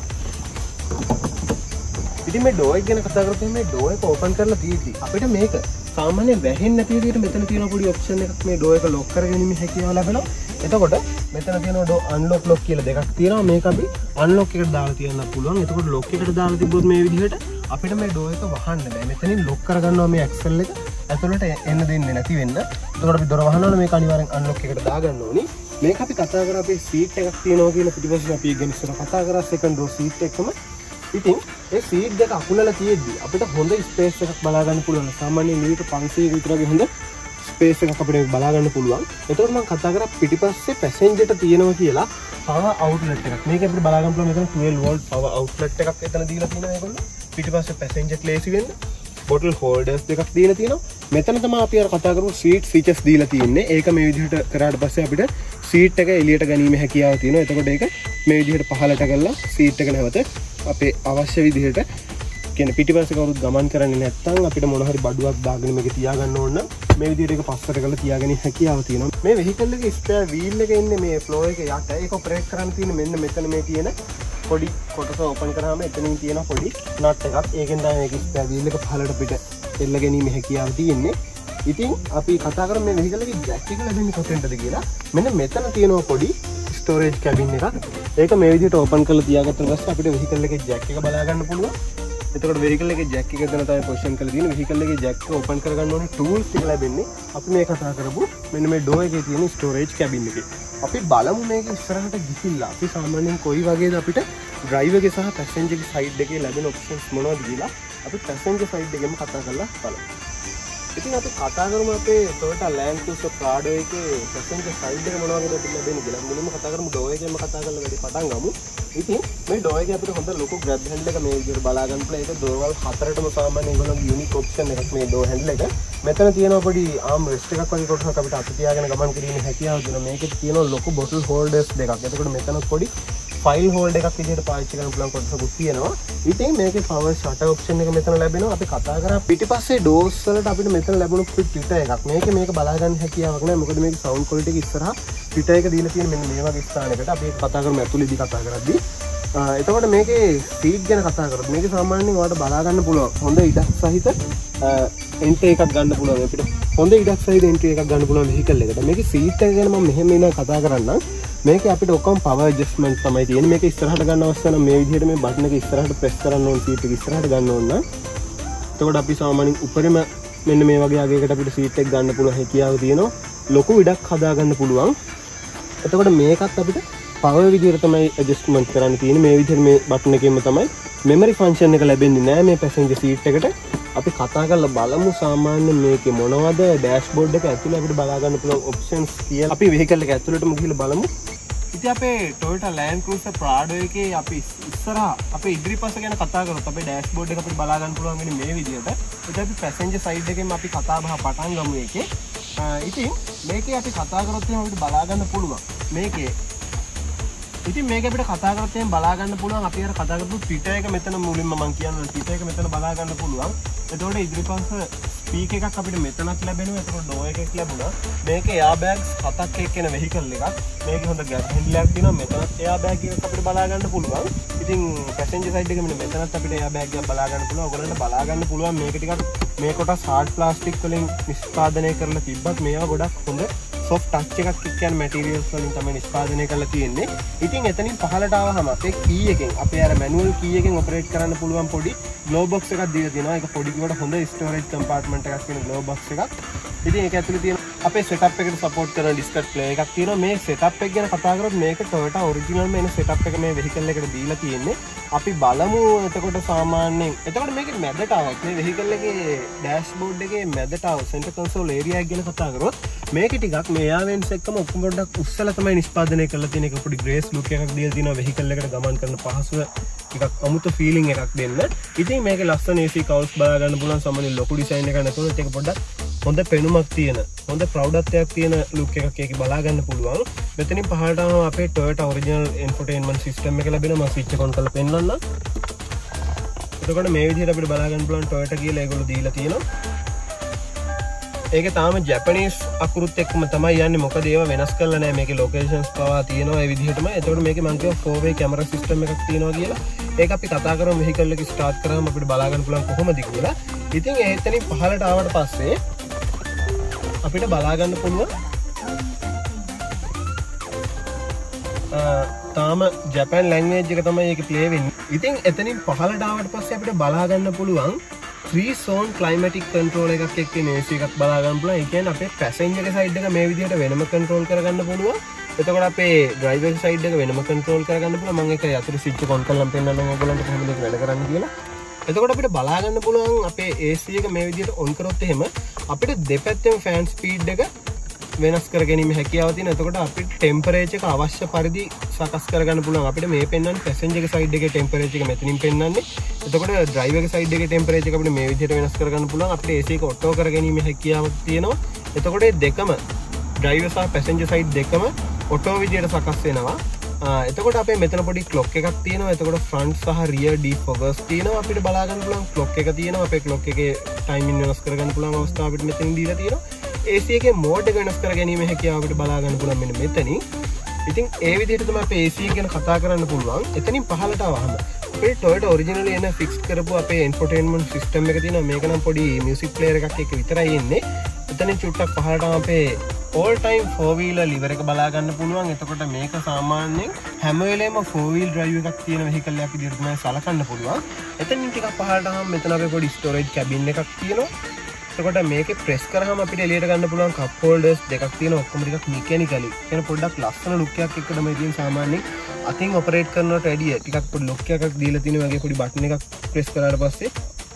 ඉතින් මේ door එක ගැන කතා කරද්දී මේ door එක open කරලා තියෙද්දි අපිට මේක සාමාන්‍යයෙන් වැහෙන්නේ නැති විදිහට මෙතන තියෙන පොඩි option එකක් මේ door එක lock කරගැනීමේ හැකියාව ලැබෙනවා. එතකොට මෙතන තියෙන door unlock lock කියලා දෙකක් තියෙනවා. මේක අපි unlock එකට දාලා තියන්න පුළුවන්. එතකොට lock එකට දාලා තිබ්බොත් මේ විදිහට අපිට මේ door එක වහන්න බෑ. මෙතනින් lock කරගන්නවා මේ axle එක ඇතුළට එන්න දෙන්නේ නැති වෙන්න. එතකොට අපි දොර වහනවනේ මේක අනිවාර්යෙන් unlock එකට දාගන්න ඕනි. මේක අපි කතා කරා අපේ seat එකක් තියෙනවා කියලා පිටිපස්සේ අපි ගැන ඉස්සර කතා කරා second row seat එකම. ඉතින් ඒ seat දෙක අකුණලා තියෙද්දි අපිට හොඳ space එකක් බලා ගන්න පුළුවන්. සාමාන්‍යයෙන් මීටර් 500 විතර වගේ හොඳ space එකක් අපිට බලා ගන්න පුළුවන්. එතකොට මම කතා කරා පිටිපස්සේ passenger ට තියෙනවා කියලා power outlet එකක්. මේක අපිට බලා ගන්න පුළුවන්. මෙතන 12 volt power outlet එකක් එතන දීලා තියෙනවා ඒගොල්ලෝ. පිටිපස්සේ passenger ලේසි වෙන්න bottle holders දෙකක් දීලා තියෙනවා. මෙතන තමයි අපි අර කතා කරපු seat features දීලා තියෙන්නේ. ඒක මේ විදිහට කරාට පස්සේ අපිට seat එක එළියට ගැනීම හැකියාව තියෙනවා. එතකොට ඒක මේ විදිහට පහළට කරලා seat එක නැවත අපේ අවශ්‍ය විදිහට කියන්නේ පිටිපස්සේ කවුරුත් ගමන් කරන්නේ නැත්නම් අපිට මොන හරි බඩුවක් දාගෙන මේක තියාගන්න ඕන නම් මේ විදිහට ඒක පස්සට කරලා තියාගෙන හැකියාව තියෙනවා. මේ vehicle එකේ spare wheel එක ඉන්නේ මේ floor එකේ යට. ඒක ඔපරේට් කරන්න තියෙන්නේ මෙන්න මෙතන මේ තියෙන පොඩි කොටස ඕපන් කරාම එතනින් තියෙන පොඩි නට් එකක්. ඒකෙන් තමයි මේක ස්පෙයා වීල් එක පහළට පිට එල්ල ගැනීම හැකියාව තියෙන්නේ. ඉතින් අපි කතා කරමු මේ vehicle එකේ jack එක ලැබෙන්නේ කොතෙන්ද කියලා. මෙන්න මෙතන තියෙනවා පොඩි storage cabin එකක්. ඒක මේ විදිහට ඕපන් කරලා තියාගත්තට පස්සේ අපිට vehicle එකේ jack එක බලා ගන්න පුළුවන්. එතකොට vehicle එකේ jack එක එතන තමයි position කරලා තියෙන්නේ. vehicle එකේ jack එක ඕපන් කරගන්න ඕනේ tools ටික ලැබෙන්නේ. අපි මේ කතා කරපු මෙන්න මේ door එකේ තියෙන storage cabin එකේ. අපි බලමු මේක ඉස්සරහට ගිහිල්ලා අපි සාමාන්‍යයෙන් කොයි වගේද අපිට driver එකේ සහ passenger ගේ side එකේ ලැබෙන options මොනවද කියලා අපි passenger side එකේම කතා කරලා බලමු. ඉතින් අපි කතා කරමු අපේ Toyota Land Cruiser Prado එකේ passenger side එක මොන වගේද අපිට ලැබෙන්නේ කියලා. මුලින්ම කතා කරමු door එකේම කතා කරලා වැඩි පටන් ගමු. ඉතින් මේ door එකේ අපිට හොඳ ලොකු grab handle එක මේ විදිහට බලා ගන්න පුළුවන්. ඒක doorwell හතරටම සාමාන්‍ය ඒගොල්ලෝගේ unique option එකක් මේ door handle එක. මෙතන තියෙනවා පොඩි arm rest එකක් වගේ කොටසක් අපිට අත තියාගෙන ගමන් කිරීමේ හැකියාව දෙනවා. මේකේ තියෙනවා ලොකු bottle holders දෙකක්. එතකොට මෙතන පොඩි file holder එකක් විදිහට පාවිච්චි කරන්න පුළුවන් කොටසකුත් තියෙනවා. ඉතින් මේකේ power shutter option එක මෙතන ලැබෙනවා. අපි කතා කරා පිටිපස්සේ doors වලට අපිට මෙතන ලැබුණු පිට එකක්. මේක බලා ගන්න හැකියාවක් නැහැ. මොකද මේකේ sound quality එක ඉස්සරහා පිට එක දීලා තියෙන මෙන්න මේ වගේ ස්ථානයකට. අපි ඒක කතා කරමු ඇතුළේදී කතා කරද්දී. එතකොට මේකේ සීට් ගැන කතා කරොත් මේක සාමාන්‍යයෙන් ඔයාලට බලා ගන්න පුළුවන් හොඳ ඉඩක් සහිත එන්ට්‍රි එකක් ගන්න පුළුවන් අපිට හොඳ ඉඩක් සහිත එන්ට්‍රි එකක් ගන්න පුළුවන් වෙහිකල් එකට මේකේ සීට් එක ගැන මම මෙහෙම ඉඳන් කතා කරන්නම් මේකේ අපිට ඔක්කොම පවර් ඇඩ්ජස්ට්මන්ට් තමයි තියෙන්නේ මේක ඉස්සරහට ගන්න අවශ්‍ය නම් මේ විදිහට මේ බටන් එක ඉස්සරහට ප්‍රෙස් කරන්න ඕන සීට් එක ඉස්සරහට ගන්න ඕන නම් එතකොට අපි සාමාන්‍යයෙන් උඩරම මෙන්න මේ වගේ අගයකට අපිට සීට් එක ගන්න පුළුවන් හැකියාව තියෙනවා ලොකු ඉඩක් හදා ගන්න පුළුවන් එතකොට මේකත් අපිට පවර් විදිහට තමයි ඇඩ්ජස්ට්මන්ට් කරන්න තියෙන්නේ මේ විදිහට මේ බටන් එකෙන්ම තමයි මෙමරි ෆන්ක්ෂන් එක ලැබෙන්නේ නෑ මේ පැසෙන්ජර් සීට් එකට අපි කතා කරලා බලමු සාමාන්‍යයෙන් මේකේ මොනවද ඩෑෂ්බෝඩ් එක ඇතුලේ අපිට බලා ගන්න පුළුවන් ඔප්ෂන්ස් කියලා අපි වෙහිකල් එක ඇතුළටම ගිහලා බලමු ඉතින් අපේ Toyota Land Cruiser Prado එකේ අපි ඉස්සරහා අපේ ඉදිරිපස ගැන කතා කරොත් අපේ ඩෑෂ්බෝඩ් එක අපිට බලා ගන්න පුළුවන් වෙන්නේ මේ විදිහට ඉතින් අපි පැසෙන්ජර් සයිඩ් එකෙන් අපි කතා බහ පටන් ගමු එකේ ඉතින් මේකේ අපි කතා කරොත් එහෙනම් අපිට බලා ගන්න පුළුවන් මේකේ ඉතින් මේක අපිට කතා කරත් එහෙනම් බලා ගන්න පුළුවන් අපි අර කතා කරපු පිට එක මෙතන මුලින්ම මම කියනවා පිට එක මෙතන බලා ගන්න පුළුවන් එතකොට ඉදිරිපස්ස ස්පීක් එකක් අපිට මෙතනත් ලැබෙනවා එතකොට ඩෝ එකක් ලැබුණා මේක එයා බෑග්ස් 7ක් එක්කෙන වෙහිකල් එකක් මේකේ හොඳ ගැප් හැන්ඩලයක් තියෙනවා මෙතනත් එයා බෑග් එකක් අපිට බලා ගන්න පුළුවන් ඉතින් පැසෙන්ජර් සයිඩ් එකේ මෙන්න මෙතනත් අපිට එයා බෑග් එකක් බලා ගන්න පුළුවන් ඔයගොල්ලන්ට බලා ගන්න පුළුවන් මේක ටිකක් මේ කොටස් හાર્ඩ් ප්ලාස්ටික් වලින් නිෂ්පාදනය කරලා තිබ්බත් මේවා ගොඩක් හොඳ soft touch එකක් කියන materials වලින් තමයි නිෂ්පාදනය කරලා තියෙන්නේ. ඉතින් එතනින් පහළට ආවහම අපේ key එකෙන් අපේ අර manual key එකෙන් operate කරන්න පුළුවන් පොඩි glow box එකක් දීලා තියෙනවා. ඒක පොඩි කිව්වට හොඳ storage compartment එකක් තියෙන glow box එකක්. ඉතින් ඒක ඇතුලේ තියෙන අපේ setup එකට support කරන display එකක් තියෙනවා. මේ setup එක ගැන කතා කරොත් මේක Toyota original මේ setup එක මේ vehicle එකට දීලා තියෙන්නේ. අපි බලමු එතකොට සාමාන්‍යයෙන් එතකොට මේකේ මැදට આવත් මේ vehicle එකේ dashboard එකේ මැදට ආව center console area එක ගැන කතා කරොත් මේක ටිකක් මේ ආවෙන්ස් එක්කම ඔක්කොම පොඩ්ඩක් උස්සලා තමයි නිෂ්පාදනය කරලා තියෙන එක පොඩි ග්‍රේස් ලුක් එකක් දීලා තියෙනවා vehicle එකට ගමන් කරන පහසුව ටිකක් අමුතු ෆීලිං එකක් දෙන්න. ඉතින් මේකේ ලස්සන AC කවුල්ස් බලා ගන්න පුළුවන් සාමාන්‍ය ලොකු ඩිසයින් එකක් නැතුව ඒක පොඩ්ඩක් හොඳ පෙනුමක් තියෙන හොඳ ප්‍රවුඩත්වයක් තියෙන ලුක් එකක් ඒකේ බලා ගන්න පුළුවන්. මෙතනින් පහළට ආවම අපේ Toyota original infotainment system එක ලැබෙනවා. මම switch එක on කරලා පෙන්නන්නම්. එතකොට මේ විදිහට අපිට බලා ගන්න පුළුවන් Toyota කියලා ඒගොල්ලෝ දීලා තියෙනවා. ඒක තාම ජැපනීස් අකුරුත් එක්කම තමයි යන්නේ මොකද ඒවා වෙනස් කරලා නැහැ මේකේ ලොකේෂන්ස් පවා තියෙනවා ඒ විදිහටම. එතකොට මේකේ මම කියව 4-way camera system එකක් තියෙනවා කියලා. ඒක අපි කතා කරමු vehicle එක start කරාම අපිට බලා ගන්න පුළුවන් කොහොමද කියලා. ඉතින් එතනින් පහළට ආවට පස්සේ අපිට බලා ගන්න පුළුවන් තාම ජපන් ලැන්ග්වේජ් එක තමයි ඒකේ ප්ලේ වෙන්නේ. ඉතින් එතනින් පහළට ආවට පස්සේ අපිට බලා ගන්න පුළුවන් 3 zone climatic control එකක් එක්කේ AC එකක් බලා ගන්න පුළුවන්. ඒ කියන්නේ අපේ passenger side එක මේ විදිහට වෙනම control කරගන්න පුළුවන්. එතකොට අපේ driver side එක වෙනම control කරගන්න පුළුවන්. මම ඒක යතුරු switch on කරලා පෙන්නන්නම් ඔයගොල්ලන්ට කොහොමද ඒක වැඩ කරන්නේ කියලා. එතකොට අපිට බලා ගන්න පුළුවන් අපේ AC එක මේ විදිහට on කරොත් එහෙම අපිට දෙපැත්තෙම fan speed එක වෙනස් කර ගැනීම හැකියාව තියෙන. එතකොට අපිට ටෙම්පරේචර් එක අවශ්‍ය පරිදි සකස් කරගන්න පුළුවන්. අපිට මේ පෙන්වන්නේ පැසෙන්ජර් සයිඩ් එකේ ටෙම්පරේචර් එක මෙතනින් පෙන්වන්නේ. එතකොට ඩ්‍රයිවර් සයිඩ් එකේ ටෙම්පරේචර් එක අපිට මේ විදිහට වෙනස් කරගන්න පුළුවන්. අපිට AC එක ඔටෝ කරගැනීම හැකියාවක් තියෙනවා. එතකොට මේ දෙකම ඩ්‍රයිවර් සහ පැසෙන්ජර් සයිඩ් දෙකම ඔටෝ විදිහට සකස් වෙනවා. එතකොට අපේ මෙතන පොඩි ක්ලොක් එකක් තියෙනවා. එතකොට ෆ්‍රන්ට් සහ රියර් ඩිෆොගස් තියෙනවා. අපිට බලා ගන්න පුළුවන් ක්ලොක් එක තියෙනවා. අපේ ක්ලොක් එකේ ටයිමින් වෙනස් කරගන්න පුළුවන් අවස්ථාව අපිට මෙතනින් දීලා තියෙනවා. AC එකේ මෝඩ් එක වෙනස් කර ගැනීම හැකියාව අපිට බලා ගන්න පුළුවන් මෙන්න මෙතනින්. ඉතින් ඒ විදිහට තමයි අපේ AC ගැන කතා කරන්න පුළුවන්. එතනින් පහළට ආවහම අපේ Toyota originally එන fix කරපු අපේ infotainment system එක තියෙනවා. මේක නම් පොඩි music player එකක් එක්ක විතරයි එන්නේ. එතනින් චුට්ටක් පහළට ආවම අපේ all time 4-wheeler liver එක බලා ගන්න පුළුවන්. එතකොට මේක සාමාන්‍යයෙන් හැම වෙලේම 4-wheel drive එකක් තියෙන vehicle එකක් විදිහට තමයි සලකන්න පුළුවන්. එතනින් ටිකක් පහළට ආවම මෙතන අපේ පොඩි storage cabin එකක් තියෙනවා. එතකොට මේකේ ප්‍රෙස් කරාම අපිට එළියට ගන්න පුළුවන් කප් හෝල්ඩර්ස් දෙකක් තියෙනවා. ඔක්කොම ටිකක් මෙකැනිකලි. කියන පොඩ්ඩක් ලස්සන ලුක් එකක් එක්ක තමයි තියෙන සාමාන්‍යයෙන් අතින් ඔපරේට් කරනවට වැඩිය ටිකක් පොඩි ලොක් එකක් දීලා තියෙන වගේ පොඩි බටන් එකක් ප්‍රෙස් කරාට පස්සේ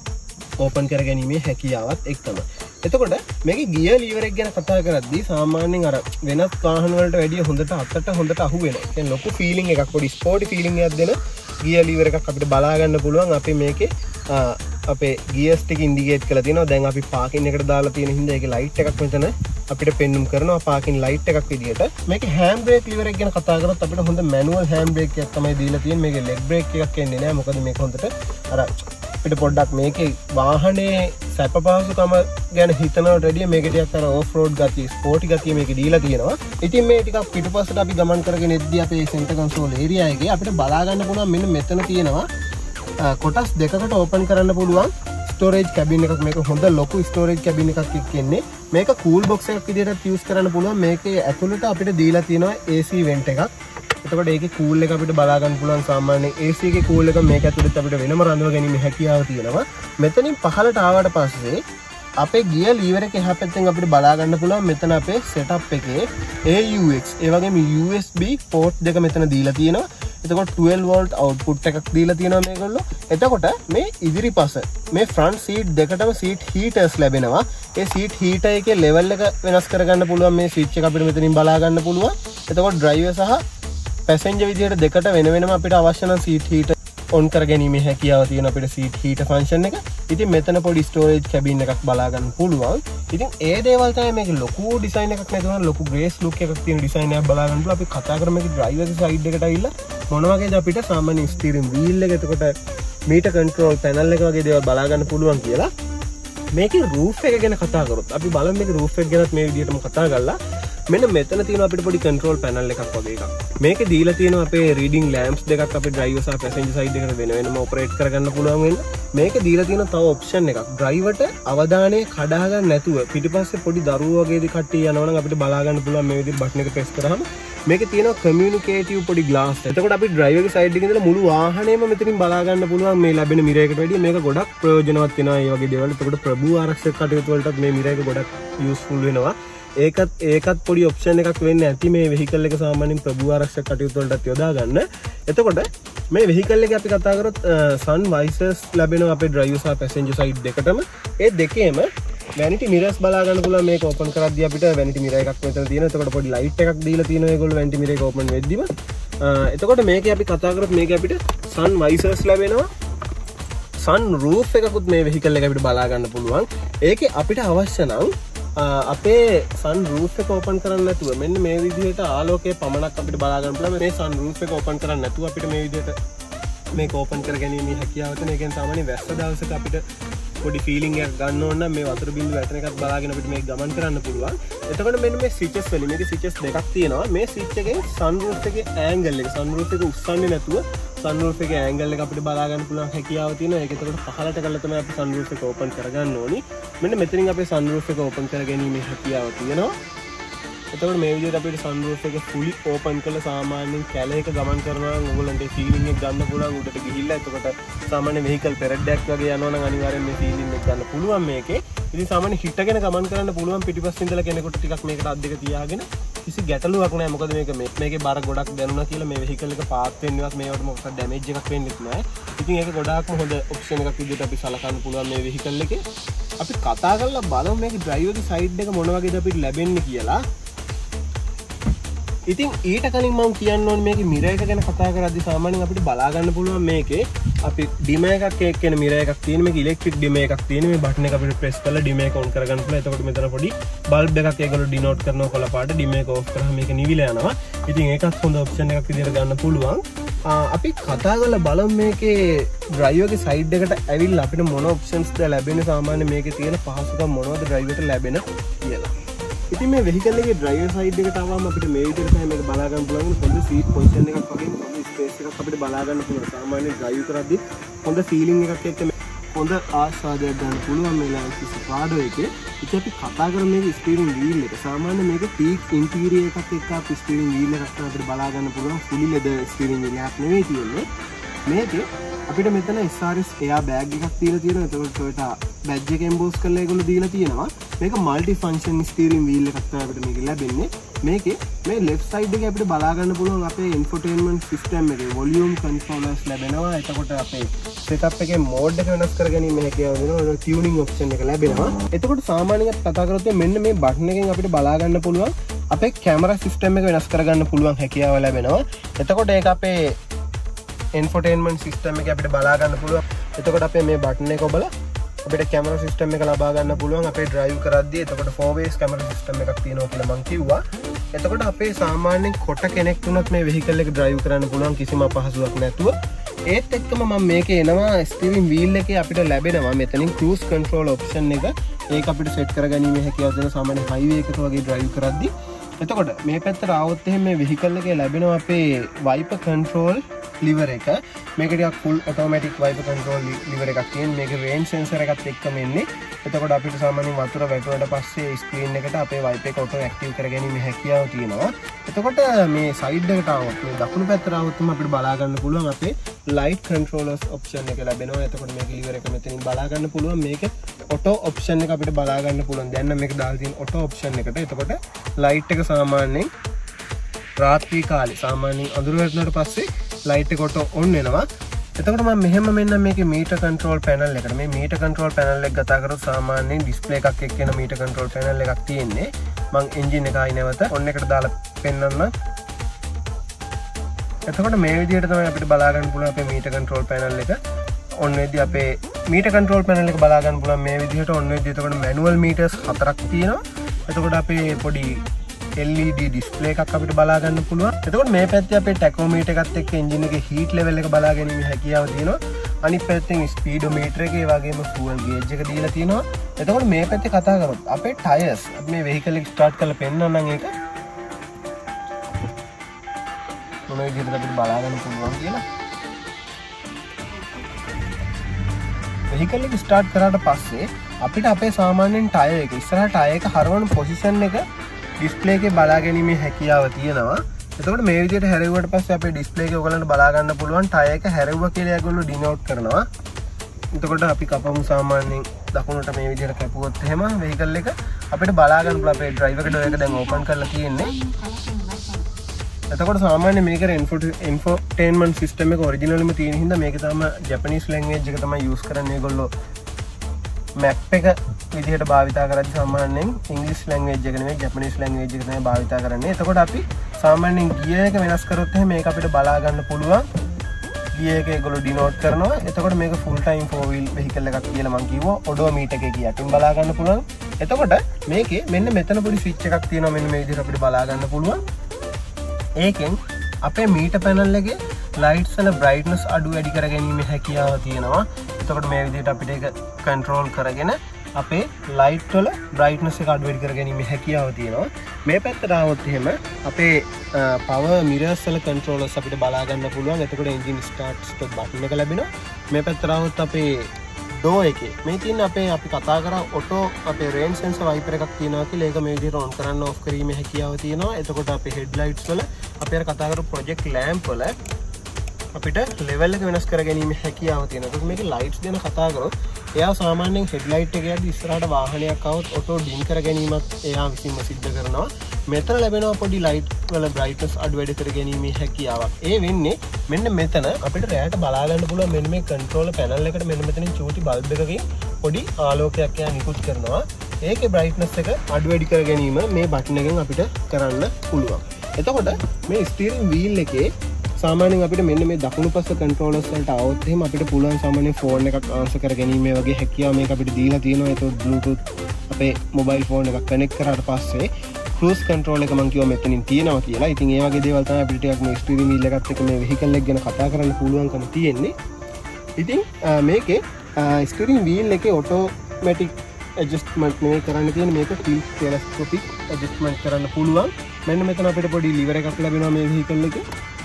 ඕපන් කරගැනීමේ හැකියාවත් එක්කම. එතකොට මේකේ ගියර් ලීවර් එක ගැන කතා කරද්දී සාමාන්‍යයෙන් අර වෙනත් වාහන වලට වැඩිය හොඳට අතට හොඳට අහු වෙනවා. කියන්නේ ලොකු ෆීලිං එකක් පොඩි ස්පෝර්ටි ෆීලිං එකක් දෙන ගියර් ලීවර් එකක් අපිට බලා ගන්න පුළුවන්. අපි මේකේ අපේ ගියර්ස් ටික ඉන්ඩිකේට් කරලා තියෙනවා. දැන් අපි පාකින් එකට දාලා තියෙන හින්දා ඒකේ ලයිට් එකක් මෙතන අපිට පෙන්눔 කරනවා පාකින් ලයිට් එකක් විදියට. මේකේ හෑන්ඩ් බ්‍රේක් ලීවර් එක ගැන කතා කරොත් අපිට හොඳ මැනුවල් හෑන්ඩ් බ්‍රේක් එකක් තමයි දීලා තියෙන්නේ. මේකේ ලෙග් බ්‍රේක් එකක් එන්නේ නැහැ. මොකද මේක හොඳට අර අපිට පොඩ්ඩක් මේකේ වාහනේ සැප පහසුකම ගැන හිතනවට වැඩිය මේක ටිකක් අර ඕෆ් රෝඩ් ගතිය, ස්පෝර්ටි ගතිය මේක දීලා තියෙනවා. ඉතින් මේ ටිකක් පිටුපස්සට අපි ගමන් කරගෙන එද්දී අපේ සෙන්ටර් කන්සෝල් ඒරියා එකේ අපිට බලා ගන්න පුළුවන් මෙන්න මෙතන තියෙනවා කොටස් දෙකකට ඕපන් කරන්න පුළුවන් ස්ටෝරේජ් කැබින් එකක්. මේක හොඳ ලොකු ස්ටෝරේජ් කැබින් එකක් එක්කන්නේ. මේක කූල් බොක්ස් එකක් විදිහට යූස් කරන්න පුළුවන්. මේකේ ඇතුළට අපිට දීලා තියෙනවා AC වෙන්ට් එකක්. එතකොට ඒකේ කූල් එක අපිට බලා ගන්න පුළුවන්. සාමාන්‍යයෙන් AC එකේ කූල් එක මේක ඇතුළත අපිට වෙනම රඳව ගැනීම හැකියාව තියෙනවා. මෙතනින් පහළට ආවට පස්සේ අපේ ගියර් ලීවර් එක එහා පැත්තෙන් අපිට බලා ගන්න පුළුවන් මෙතන අපේ setup එකේ AUX ඒ වගේම USB port දෙක මෙතන දීලා තියෙනවා. එතකොට 12 volt output එකක් දීලා තියෙනවා මේගොල්ලෝ. එතකොට මේ ඉදිරිපස මේ front seat දෙකටම seat heaters ලැබෙනවා. ඒ seat heater එකේ level එක වෙනස් කරගන්න පුළුවන්. මේ switch එක අපිට මෙතනින් බලා ගන්න පුළුවන්. එතකොට driver සහ passenger විදියට දෙකට වෙන වෙනම අපිට අවශ්‍ය නම් seat heater on කර ගැනීමේ හැකියාව තියෙන අපිට seat heater function එක. ඉතින් මෙතන පොඩි storage cabin එකක් බලා ගන්න පුළුවන්. ඉතින් ඒ දේවල් තමයි මේක ලොකු design එකක් නැතුව ලොකු grace look එකක් තියෙන design එකක් බලා ගන්න පුළුවන්. අපි කතා කරමු මේක driver side එකට ඇවිල්ලා මොන වගේද අපිට සාමාන්‍ය steering wheel එක, එතකොට meter control panel එක වගේ දේවල් බලා ගන්න පුළුවන් කියලා. මේකේ roof එක ගැන කතා කරොත් අපි බලමු මේක roof එක ගැනත් මේ විදිහටම කතා කරලා. මෙන්න මෙතන තියෙනවා අපිට පොඩි control panel එකක් වගේ එකක්. මේකේ දීලා තියෙනවා අපේ reading lamps දෙකක් අපේ driver සහ passenger side එකට වෙන වෙනම operate කරගන්න පුළුවන් වෙන්න. මේකේ දීලා තියෙන තව option එකක්. driverට අවධානය කඩා ගන්න නැතුව පිටිපස්සේ පොඩි දරුවෝ වගේදී කට්ටිය යනවා නම් අපිට බලා ගන්න පුළුවන් මේ විදිහට button එක press කරාම. මේකේ තියෙනවා communicative පොඩි glass. එතකොට අපි driver ගේ side එකේ ඉඳලා මුළු වාහනේම මෙතනින් බලා ගන්න පුළුවන් මේ ලැබෙන mirror එකට වැඩිය මේක ගොඩක් ප්‍රයෝජනවත් වෙනවා මේ වගේ දේවල්. එතකොට ප්‍රභූ ආරක්ෂක කටයුතු වලටත් මේ mirror එක ගොඩක් useful වෙනවා. ඒකත් පොඩි ඔප්ෂන් එකක් වෙන්න ඇති මේ වෙහිකල් එක සාමාන්‍යයෙන් ප්‍රභූ ආරක්ෂක කටයුතු වලටත් යොදා ගන්න. එතකොට මේ වෙහිකල් එකේ අපි කතා කරොත් sun visors ලැබෙනවා අපේ driver සහ passenger side දෙකටම. ඒ දෙකේම vanity mirrors බලා ගන්න පුළුවන්. මේක open කරද්දී අපිට vanity mirror එකක් මෙතන තියෙනවා. එතකොට පොඩි light එකක් දීලා තියෙනවා ඒගොල්ලෝ vanity mirror එක open වෙද්දිම. එතකොට මේකේ අපි කතා කරොත් මේකේ අපිට sun visors ලැබෙනවා. sun roof එකකුත් මේ වෙහිකල් එක අපිට බලා ගන්න පුළුවන්. ඒකේ අපිට අවශ්‍ය නම් අපේ sun roof එක open කරන්න නැතුව මෙන්න මේ විදිහට ආලෝකයේ පමණක් අපිට බලා ගන්න පුළුවන්. මේ sun roof එක open කරන්න නැතුව අපිට මේ විදිහට මේක open කරගැනීමේ හැකියාව තියෙන. ඒ කියන්නේ සාමාන්‍ය වැස්ස දවසක අපිට පොඩි feeling එකක් ගන්න ඕන නම් මේ වතුර බින්දුව වැටෙන එකත් බලාගෙන අපිට මේක ගමන් කරන්න පුළුවන්. එතකොට මෙන්න මේ switches වලින් මේකේ switches දෙකක් තියෙනවා. මේ switch එකෙන් sun roof එකේ angle එක උස්සන්නේ නැතුව sun roof එකේ angle එක අපිට බලා ගන්න පුළුවන් හැකියාව තියෙනවා. ඒක එතකොට පහළට කරලා තමයි අපි sun roof එක open කරගන්න ඕනි. මෙන්න මෙතනින් අපේ sun roof එක open කරගැනීමේ හැකියාව තියෙනවා. එතකොට මේ විදිහට අපිට sun roof එක fully open කරලා සාමාන්‍යයෙන් කැලේක ගමන් කරනවා නම් ඔයගොල්ලන්ට feeling එක ගන්න පුළුවන්. උඩට ගිහිල්ලා එතකොට සාමාන්‍ය vehicle parade එකක් වගේ යනවා නම් අනිවාර්යෙන් මේ feeling එක ගන්න පුළුවන් මේකේ. ඉතින් සාමාන්‍ය හිටගෙන ගමන් කරන්න පුළුවන් පිටිපස්සේ ඉඳලා කෙනෙකුට ටිකක් මේකට අත් දෙක තියාගෙන කිසි ගැටලුවක් නැහැ. මොකද මේකේ බර ගොඩක් දැනුණා කියලා මේ vehicle එක පාත් වෙන්නවත් මේවට මොකක්ද damage එකක් වෙන්නෙත් නැහැ. ඉතින් ඒක ගොඩාක්ම හොඳ option එකක් විදිහට අපි සලකන්න පුළුවන් මේ vehicle එකේ. අපි කතා කරලා බලමු මේකේ driver ගේ side එක මොන වගේද අපිට ලැබෙන්නේ කියලා. ඉතින් ඊට කලින් මම කියන්න ඕනේ මේකේ mirror එක ගැන කතා කරද්දී සාමාන්‍යයෙන් අපිට බලා ගන්න පුළුවන් මේකේ අපි dimmer එකක් එක්කෙන mirror එකක් තියෙන. මේක electric dimmer එකක් තියෙන. මේ බටන් එක අපිට press කරලා dimmer එක on කරගන්න පුළුවන්. එතකොට මෙතන පොඩි bulb එකක් ඒගොල්ලෝ denote කරනවා කොළ පාට. dimmer එක off කරාම මේක නිවිලා යනවා. ඉතින් ඒකත් හොඳ option එකක් විදිහට ගන්න පුළුවන්. අපි කතා කරලා බලමු මේකේ driver ගේ side එකට ඇවිල්ලා අපිට මොන options ද ලැබෙන්නේ සාමාන්‍ය මේකේ තියෙන පහසුකම් මොනවද driverට ලැබෙන කියලා. ඉතින් මේ vehicle එකේ driver side එකට ආවම අපිට මේ විදිහට තමයි මේක බලා ගන්න පුළුවන්. හොඳ seat position එකක් වගේ හොඳ space එකක් අපිට බලා ගන්න පුළුවන්. සාමාන්‍ය drive කරද්දී හොඳ feeling එකක් එක්ක හොඳ ආස්වාදයක් ගන්න පුළුවන් මේ Lancer Prado එකේ. ඉතින් අපි කතා කරමු මේකේ steering wheel එක. සාමාන්‍ය මේක teak interior එකක් එක්ක අපි steering wheel එකක් තමයි අපිට බලා ගන්න පුළුවන්. fully leather steering wheel එකක් නෙවෙයි තියෙන්නේ. මේකේ අපිට මෙතන SRS air bag එකක් තියලා තියෙනවා. එතකොට Toyota badge එක emboss කරලා ඒගොල්ලෝ දීලා තියෙනවා. මේක multi function steering wheel එකක් තමයි අපිට මේක ලැබෙන්නේ. මේකේ මේ left side එකේ අපිට බලා ගන්න පුළුවන් අපේ infotainment system එකේ volume controllers ලැබෙනවා. එතකොට අපේ setup එකේ mode එක වෙනස් කරගැනීමේ හැකියාව දෙනවා. tuning option එක ලැබෙනවා. එතකොට සාමාන්‍යයෙන් කතා කරොත් මෙන්න මේ button එකෙන් අපිට බලා ගන්න පුළුවන් අපේ camera system එක වෙනස් කරගන්න පුළුවන් හැකියාව ලැබෙනවා. එතකොට ඒක අපේ infotainment system එක අපිට බලා ගන්න පුළුවන්. එතකොට අපේ මේ button එක ඔබලා අපිට camera system එක ලබා ගන්න පුළුවන් අපේ drive කරද්දී. එතකොට 4-ways camera system එකක් තියෙනවා කියලා මම කිව්වා. එතකොට අපේ සාමාන්‍යයෙන් කොට කෙනෙක් වුණත් මේ vehicle එක drive කරන්න පුළුවන් කිසිම අපහසුයක් නැතුව. ඒත් එක්කම මම මේකේ එනවා ස්ටියරින් වීල් එකේ අපිට ලැබෙනවා මෙතනින් ක්‍රූස් කන්ට්‍රෝල් ඔප්ෂන් එක. ඒක අපිට සෙට් කරගැනීමේ හැකියාව දෙන සාමාන්‍ය හයිවේ එකක වගේ ඩ්‍රයිව් කරද්දී. එතකොට මේ පැත්තට ආවොත් එහෙනම් මේ වෙහිකල් එකේ ලැබෙනවා අපේ වයිපර් කන්ට්‍රෝල් ලිවර් එක. මේක ටිකක් full automatic wiper control lever එකක් තියෙන. මේක රේන්ජ් සෙන්සර් එකත් එක්කම එන්නේ. එතකොට අපිට සාමාන්‍යයෙන් වතුර වැටුණාට පස්සේ ස්ක්‍රීන් එකට අපේ වයිපර් එක ඔටෝ ඇක්ටිව් කරගැනීමේ හැකියාව තියෙනවා. එතකොට මේ සයිඩ් එකට ආවොත් මේ දකුණු පැත්තට ආවොත් අපිට බලා ගන්න පුළුවන් අපේ ලයිට් කන්ට්‍රෝලර්ස් ඔප්ෂන් එක ලැබෙනවා. එතකොට මේක ලිවර් එක මෙතනින් බලා ගන්න පුළුවන්. මේක ඔටෝ ඔප්ෂන් එක අපිට බලා ගන්න පුළුවන්. දැන් නම් මේක දාලා තියෙන ඔටෝ ඔප්ෂන් එකට. එතකොට ලයිට් එක සාමාන්‍යයෙන් රාත්‍රී කාලේ සාමාන්‍යයෙන් අඳුර වැටුණාට පස්සේ ලයිට් එක ඔටෝ ඔන් වෙනවා. එතකොට මම මෙහෙම මෙන්න මේකේ මීටර් කන්ට්‍රෝල් පැනල් එකට මේ මීටර් කන්ට්‍රෝල් පැනල් එක ගතා කරොත් සාමාන්‍යයෙන් ඩිස්ප්ලේ එකක් එක්කෙන මීටර් කන්ට්‍රෝල් පැනල් එකක් තියෙන්නේ. මම එන්ජින් එක ආයි නැවත ඔන් එකට දාලා පෙන්නන්න. එතකොට මේ විදිහට තමයි අපිට බලා ගන්න පුළුවන් අපේ මීටර් කන්ට්‍රෝල් පැනල් එක. ඔන්න වෙද්දී අපේ මීටර් කන්ට්‍රෝල් පැනල් එක බලා ගන්න පුළුවන් මේ විදිහට ඔන්න වෙද්දී. එතකොට මැනුවල් මීටර්ස් 4ක් තියෙනවා. එතකොට අපේ පොඩි LED ඩිස්ප්ලේ එකක් අපිට බලා ගන්න පුළුවන්. එතකොට මේ පැත්තේ අපේ ටැකෝමීටර් එකත් එක්ක එන්ජින් එකේ හීට් ලෙවල් එක බලා ගැනීම හැකියාව තියෙනවා. අනිත් පැත්තෙන් ස්පීඩෝමීටර් එකේ වගේම ෆුවල් ගේජ් එක දීලා තියෙනවා. එතකොට මේ පැත්තේ කතා කරොත් අපේ ටයර්ස් අපි මේ වෙහිකල් එක ස්ටාර්ට් කරලා පෙන්නන්නම් ඒක මොන විදිහටද අපිට බලා ගන්න පුළුවන් කියලා. වෙහිකල් එක ස්ටාර්ට් කරාට පස්සේ අපිට අපේ සාමාන්‍යයෙන් ටයර් එක ඉස්සරහ ටයර් එක හරවන පොසිෂන් එක ඩිස්ප්ලේ එකේ බලා ගැනීමේ හැකියාව තියෙනවා. එතකොට මේ විදිහට හැරෙව්වට පස්සේ අපේ ඩිස්ප්ලේ එකේ ඔයගලන්ට බලා ගන්න පුළුවන් ටයර් එක හැරෙව්වා කියලා ඒගොල්ලෝ ඩිනෝට් කරනවා. එතකොට අපි කපමු සාමාන්‍යයෙන් දකුණට මේ විදිහට කැපුවොත් එහෙම වෙහිකල් එක අපිට බලා ගන්න පුළුවන් අපේ ඩ්‍රයිවර් එක ඩෝර් එක දැන් ඕපන් කරලා තියෙන්නේ. එතකොට සාමාන්‍ය මේකේ ඉන්ෆෝටේන්මන්ට් සිස්ටම් එක ඔරිජිනල්ම තියෙන හින්දා මේක තමයි ජපනීස් ලැන්ග්වේජ් එක තමයි යූස් කරන්නේ ඒගොල්ලෝ. මැප් එක විදිහට භාවිතා කරද්දී සාමාන්‍යයෙන් ඉංග්‍රීසි ලැන්ග්වේජ් එක නෙමෙයි ජපනීස් ලැන්ග්වේජ් එක තමයි භාවිතා කරන්නේ. එතකොට අපි සාමාන්‍යයෙන් ගියර් එක වෙනස් කරොත් එහෙනම් මේක අපිට බලා ගන්න පුළුවන්. ගියර් එක ඒගොල්ලෝ ඩිනෝට් කරනවා. එතකොට මේක ෆුල් ටයිම් 4 wheel vehicle එකක් කියලා මම කිව්වා. ඔඩෝමීටර් එකේ ගියටින් බලා ගන්න පුළුවන්. එතකොට මේකේ මෙන්න මෙතන පොඩි ස්විච් එකක් තියෙනවා. මෙන්න මේ විදිහට අපිට බලා ගන්න පුළුවන්. ඒකෙන් අපේ මීටර් පැනල් එකේ ලයිට්ස් වල බ්‍රයිට්නස් අඩු වැඩි කර ගැනීම හැකියාව තියෙනවා. එතකොට මේ විදිහට අපිට ඒක කන්ට්‍රෝල් කරගෙන අපේ ලයිට් වල බ්‍රයිට්නස් එක අඩු වැඩි කර ගැනීම හැකියාව තියෙනවා. මේ පැත්තට ආවොත් එහෙම අපේ පවර් මිරර්ස් වල කන්ට්‍රෝලර්ස් අපිට බලා ගන්න පුළුවන්. එතකොට එන්ජින් ස්ටාර්ට් ස්ටොප් බටන් එක ලැබෙනවා. මේ පැත්තට ආවොත් අපේ ඩෝ එකේ මේ තියෙන අපේ අපි කතා කරා ඔටෝ අපේ රේන්ජ් සෙන්සර් වයිපර් එකක් තියෙනවා කියලා ඒක මේ විදිහට ඔන් කරන්න ඔෆ් කිරීමේ හැකියාව තියෙනවා. එතකොට අපේ හෙඩ්ලයිට්ස් වල අපි අර කතා කරපු ප්‍රොජෙක්ට් ලැම්ප් වල අපිට ලෙවල් එක වෙනස් කර ගැනීම හැකියාව තියෙනවා. ඒක මේකේ ලයිට්ස් ගැන කතා කරොත් එයා සාමාන්‍යයෙන් හෙඩ්ලයිට් එක යද්දි ඉස්සරහට වාහනයක් આવොත් ඔටෝ ඩිම් කර ගැනීමත් එයා විසින්ම සිද්ධ කරනවා. මෙතන ලැබෙනවා පොඩි ලයිට් වල බ්‍රයිට්නස් අඩු වැඩි කර ගැනීමේ හැකියාවක්. ඒ වෙන්නේ මෙන්න මෙතන අපිට රැයට බලා ගන්න පුළුවන් මෙන්න මේ කන්ට්‍රෝලර් පැනල් එකට මෙන්න මෙතනින් චූටි බල්බ් එකකින් පොඩි ආලෝකයක් එයා නිකුත් කරනවා. ඒකේ බ්‍රයිට්නස් එක අඩු වැඩි කර ගැනීම මේ බටන් එකෙන් අපිට කරන්න පුළුවන්. එතකොට මේ ස්ටියරින් වීල් එකේ සාමාන්‍යයෙන් අපිට මෙන්න මේ දකුණු පස්ස කන්ට්‍රෝලර්ස් වලට આવොත් එහෙම අපිට පුළුවන් සාමාන්‍ය ෆෝන් එකක් ආන්සර් කර ගැනීම වගේ හැකියාව මේක අපිට දීලා තියෙනවා. ඒතකොට Bluetooth අපේ මොබයිල් ෆෝන් එකක් කනෙක්ට් කරාට පස්සේ cruise control එක මම කිව්වා මෙතනින් තියෙනවා කියලා. ඉතින් ඒ වගේ දේවල් තමයි අපිට ටිකක් මේ ස්ටියරින් වීල් එකත් එක්ක මේ වෙහිකල් එක ගැන කතා කරන්න පුළුවන්කම තියෙන්නේ. ඉතින් මේකේ ස්ටියරින් වීල් එකේ ඔටෝමැටික් ඇඩ්ජස්ට්මන්ට් නෙවෙයි කරන්න තියෙන්නේ මේක ටිල්ට් ටෙලස්කෝපික් ඇඩ්ජස්ට්මන්ට් කරන්න පුළුවන්. මෙන්න මෙතන අපිට පොඩි ලිවර් එකක් ලැබෙනවා මේ වෙහිකල් එකේ.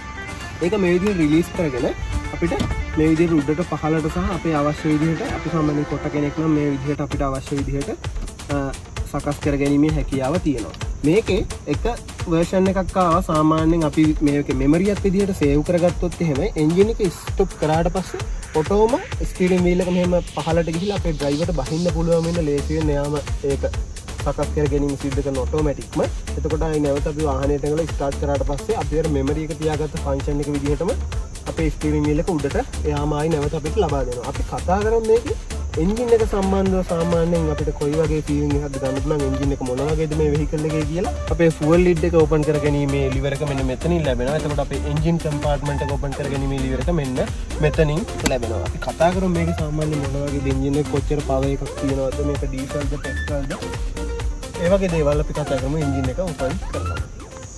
ඒක මේ විදිහට රිලීස් කරගෙන අපිට මේ විදිහට උඩට පහළට සහ අපේ අවශ්‍ය විදිහට අපි සාමාන්‍යයෙන් කොට කෙනෙක් නම් මේ විදිහට අපිට අවශ්‍ය විදිහට සකස් කර ගැනීමේ හැකියාව තියෙනවා. මේකේ එක version එකක් ආවා සාමාන්‍යයෙන් අපි මේකේ memory එකක් විදිහට save කරගත්තොත් එහෙම engine එක stop කරාට පස්සේ ඔටෝම ස්ටියරින් වීල් එක මෙහෙම පහළට ගිහිල්ලා අපේ driverට බහින්න පුළුවන් වෙන ලේසියෙන් එයාම ඒක සකස් කර ගැනීම සිද්ධ කරන ඔටෝමැටික්ම. එතකොට ආයි නැවත අපි වාහනයට ගලා ස්ටාර්ට් කරාට පස්සේ අපි අර මෙමරි එක තියාගත්ත ෆන්ක්ෂන් එක විදිහටම අපේ ස්ටියරින් වීල් එක උඩට එයාම ආයි නැවත අපිට ලබා දෙනවා. අපි කතා කරන්නේ මේකේ එන්ජින් එක සම්බන්ධව සාමාන්‍යයෙන් අපිට කොයි වගේ ෆීලිං එකක්ද ගන්න පුළුවන් එන්ජින් එක මොන වගේද මේ වෙහිකල් එකේ කියලා අපේ ෆුවල් ලිඩ් එක ඕපන් කර ගැනීමේ ලිවර් එක මෙන්න මෙතනින් ලැබෙනවා. එතකොට අපේ එන්ජින් කම්පාර්ට්මන්ට් එක ඕපන් කර ගැනීමේ ලිවර් එක මෙන්න මෙතනින් ලැබෙනවා. අපි කතා කරමු මේකේ සාමාන්‍ය මොන වගේද එන්ජින් එක කොච්චර පවර් එකක් තියෙනවද මේක ඩීසල්ද පෙට්‍රල්ද ඒ වගේ දේවල් අපි කතා කරමු එන්ජින් එක ඕපන් කරලා.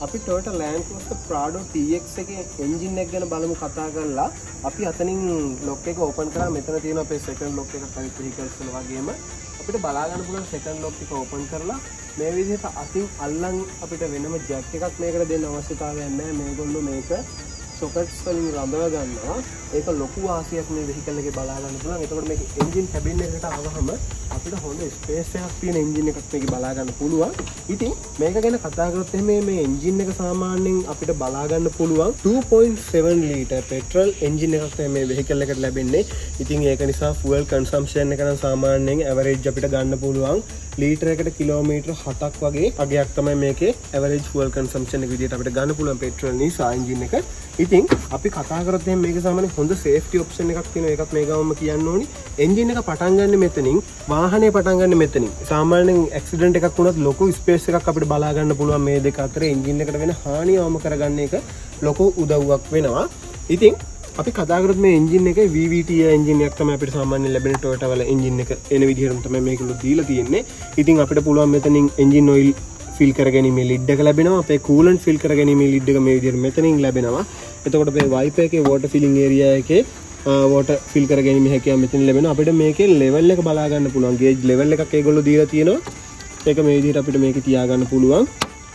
අපි Toyota Land Cruiser Prado TX එකේ එන්ජින් එක ගැන බලමු කතා කරලා අපි අතනින් ලොක් එක ඕපන් කරා මෙතන තියෙන අපේ සෙකන්ඩ් ලොක් එකක් අනිත් vehicles වල වගේම අපිට බලා ගන්න පුළුවන් සෙකන්ඩ් ලොක් එක ඕපන් කරලා මේ විදිහට අතින් අල්ලන් අපිට වෙනම ජැක් එකක් මේකට දෙන්න අවශ්‍යතාවයක් නැහැ මේගොල්ලෝ මේක sockets වලින් රඳව ගන්නවා ඒක ලොකු වාසියක් මේ vehicle එකේ බලා ගන්න පුළුවන් එතකොට මේක එන්ජින් කැබින් එකකට ආවහම අපිට හොඳ ස්පේස් එකක් තියෙන එන්ජින් එකක් මේකේ බලා ගන්න පුළුවන් ඉතින් මේක ගැන කතා කරොත් එහෙනම් මේ එන්ජින් එක සාමාන්‍යයෙන් අපිට බලා ගන්න පුළුවන් 2.7 ලීටර් පෙට්‍රල් එන්ජින් එකක් තමයි මේ vehicle එකට ලැබෙන්නේ ඉතින් ඒක නිසා fuel consumption එක නම් සාමාන්‍යයෙන් average අපිට ගන්න පුළුවන් ලීටර් එකට කිලෝමීටර් 7ක් වගේ අගයක් තමයි මේකේ average fuel consumption එක විදිහට අපිට ගන්න පුළුවන් පෙට්‍රල් නිසා එන්ජින් එක ඉතින් අපි කතා කරොත් එහෙනම් මේක සාමාන්‍යයෙන් හොඳ safety option එකක් තියෙනවා ඒකත් මේ ගාවම කියන්න ඕනි එන්ජින් එක පටන් ගන්න මෙතනින් වාහනේ පටන් ගන්න මෙතනින් සාමාන්‍යයෙන් ඇක්සිඩන්ට් එකක් වුණොත් ලොකු ස්පේස් එකක් අපිට බලා ගන්න පුළුවන් මේ දෙක අතර එන්ජින් එකට වෙන හානිය අවම කරගන්න එක ලොකු උදව්වක් වෙනවා ඉතින් අපි කතා කරොත් මේ එන්ජින් එකේ VVT එන්ජින් එකක් තමයි අපිට සාමාන්‍යයෙන් ලැබෙන Toyota වල එන්ජින් එක එන විදිහටම තමයි මේකලු දීලා තියෙන්නේ ඉතින් අපිට පුළුවන් මෙතනින් එන්ජින් ඔයිල් ෆිල් කරගැනීමේ ලිඩ් එක ලැබෙනවා අපේ කූලන්ට් ෆිල් කරගැනීමේ ලිඩ් එක මේ විදිහට මෙතනින් ලැබෙනවා එතකොට අපේ වයිපර් එකේ වෝටර් ෆිලිං ඒරියා එකේ වෝටර් ෆිල් කරගැනීමේ හැකියාව මෙතන ලැබෙනවා අපිට මේකේ ලෙවල් එක බලා ගන්න පුළුවන් ගේජ් ලෙවල් එකක් ඒගොල්ලෝ දීලා තියෙනවා ඒක මේ විදිහට අපිට මේකේ තියා ගන්න පුළුවන්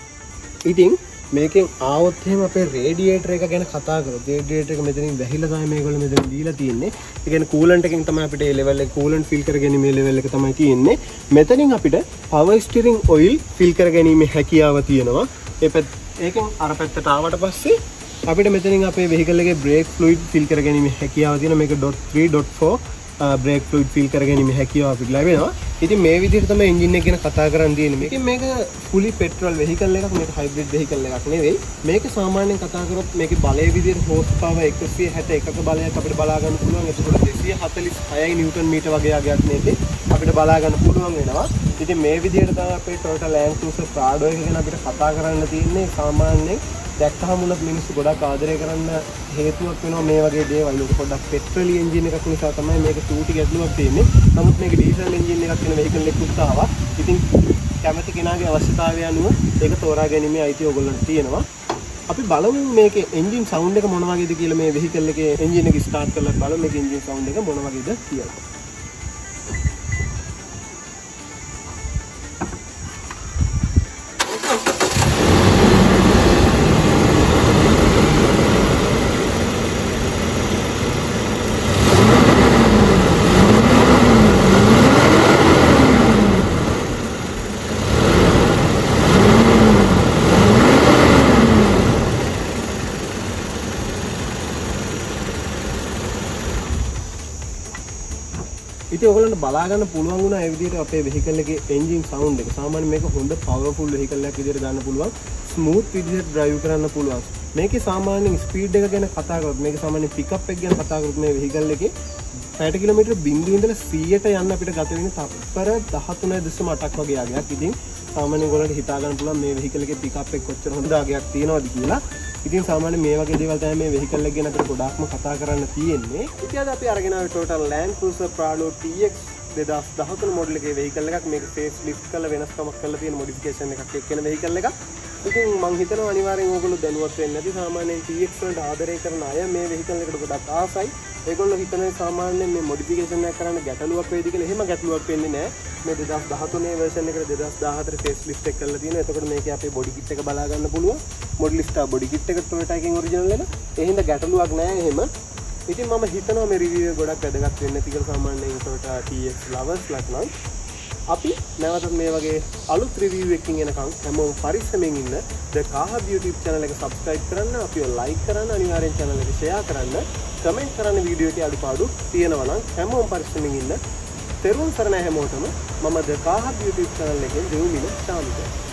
ඉතින් මේකෙන් ආවොත් එහෙම අපේ රේඩියේටර් එක ගැන කතා කරොත් රේඩියේටර් එක මෙතනින් වැහිලා තමයි මේගොල්ලෝ මෙතන දීලා තියෙන්නේ ඒ කියන්නේ කූලන්ට් එකෙන් තමයි අපිට මේ ලෙවල් එක කූලන්ට් ෆිල් කරගැනීමේ ලෙවල් එක තමයි තියෙන්නේ මෙතනින් අපිට පවර් ස්ටියරින් ඔයිල් ෆිල් කරගැනීමේ හැකියාව තියෙනවා ඒකෙන් අර පැත්තට ආවට පස්සේ අපිට මෙතනින් අපේ vehicle එකේ brake fluid fill කරගැනීමේ හැකියාව තියෙනවා මේක .3.4 brake fluid fill කරගැනීමේ හැකියාව අපිට ලැබෙනවා ඉතින් මේ විදිහට තමයි එන්ජින් එක ගැන කතා කරන් තියෙන්නේ මේක මේක fully petrol vehicle එකක් මේක hybrid vehicle එකක් නෙවෙයි මේක සාමාන්‍යයෙන් කතා කරොත් මේකේ බලය විදිහට horse power 161ක බලයක් අපිට බලා ගන්න පුළුවන් එතකොට 246 නිව්ටන් මීටර් වගේ අගයක් මේකේ අපිට බලා ගන්න පුළුවන් වෙනවා ඉතින් මේ විදිහට තමයි අපේ Toyota Land Cruiser Prado එක ගැන අපිට කතා කරන්න තියෙන්නේ සාමාන්‍යයෙන් දැක්කහම උනත් මිනිස්සු ගොඩක් ආදරය කරන්න හේතුවක් වෙනවා මේ වගේ දේවල්. මේක පොඩ්ඩක් පෙට්‍රල් එන්ජින් එකක් නිසා තමයි මේක චූටි ගැටලුවක් තියෙන්නේ. නමුත් මේක ඩීසල් එන්ජින් එකක් වෙන වෙහිකල් එකකුත් ආවා. ඉතින් කැමති කෙනාගේ අවශ්‍යතාවය අනුව ඒක තෝරා ගැනීමේ අයිතිය ඔයගොල්ලන්ට තියෙනවා. අපි බලමු මේකේ එන්ජින් සවුන්ඩ් එක මොන වගේද කියලා මේ වෙහිකල් එකේ එන්ජින් එක ස්ටාර්ට් කරලා බලමු මේකේ එන්ජින් සවුන්ඩ් එක මොන වගේද කියලා. ඉතින් ඔයගොල්ලන්ට බලා ගන්න පුළුවන් වුණා ඒ විදිහට අපේ vehicle එකේ engine sound එක. සාමාන්‍යයෙන් මේක හොඳ powerful vehicle එකක් විදිහට ගන්න පුළුවන්. smooth විදිහට drive කරන්න පුළුවන්. මේකේ සාමාන්‍යයෙන් speed එක ගැන කතා කරොත් මේක සාමාන්‍යයෙන් pickup එක ගැන කතා කරොත් මේ vehicle එකේ 60 කිලෝමීටර් බිංදුව ඉඳලා 100ට යන්න අපිට ගත වෙන්නේ තප්පර 13.8ක් වගේ අගයක්. ඉතින් සාමාන්‍යයෙන් ඔයගොල්ලන්ට හිතා ගන්න පුළුවන් මේ vehicle එකේ pickup එක කොච්චර හොඳ අගයක් තියෙනවද කියලා. ඉතින් සාමාන්‍යයෙන් මේ වගේ දේවල් තමයි මේ vehicle එක ගැන අපිට ගොඩාක්ම කතා කරන්න තියෙන්නේ. ඉතින් අද අපි අරගෙන ආවේ Toyota Land Cruiser Prado TX 2013 model එකේ vehicle එකක්. මේක face lift කරලා වෙනස්කමක් කරලා තියෙන modification එකක් එක්කෙන vehicle එකක්. ඉතින් මම හිතනවා අනිවාර්යෙන් ඕගොල්ලෝ දැනුවත් වෙන්න ඇති. සාමාන්‍යයෙන් TX වලට ආදරය කරන අය මේ vehicle එකට ගොඩක් ආසයි. ඒගොල්ලෝ හිතන්නේ සාමාන්‍යයෙන් මේ modification එක කරන්න ගැටලුවක් වෙයිද කියලා. එහෙම ගැටලුවක් වෙන්නේ නැහැ. මේ 2013 version එකට 2014 face lift එක කරලා තියෙනවා. එතකොට මේකේ අපේ body kit එක බලා ගන්න පුළුවන්. model star body kit එක Toyota එකෙන් original එක. ඒ හින්දා ගැටලුවක් නැහැ එහෙම. ඉතින් මම හිතනවා මේ review එක ගොඩක් වැදගත් වෙන්න ඇති කියලා සාමාන්‍යයෙන් Toyota TX lovers ලක්නම්. අපි නැවතත් මේ වගේ අලුත් review එකකින් එනකම් හැමෝම පරිස්සමෙන් ඉන්න. The Car Hub YouTube channel එක subscribe කරන්න, අපිව like කරන්න, අනිවාර්යෙන් channel එක share කරන්න, comment කරන්න වීඩියෝ එකේ අඩුපාඩු තියෙනවා නම් හැමෝම පරිස්සමෙන් ඉන්න. තෙරුවන් සරණයි හැමෝටම. මම The Car Hub YouTube channel එකෙන් දෙව්මිල ශාමික.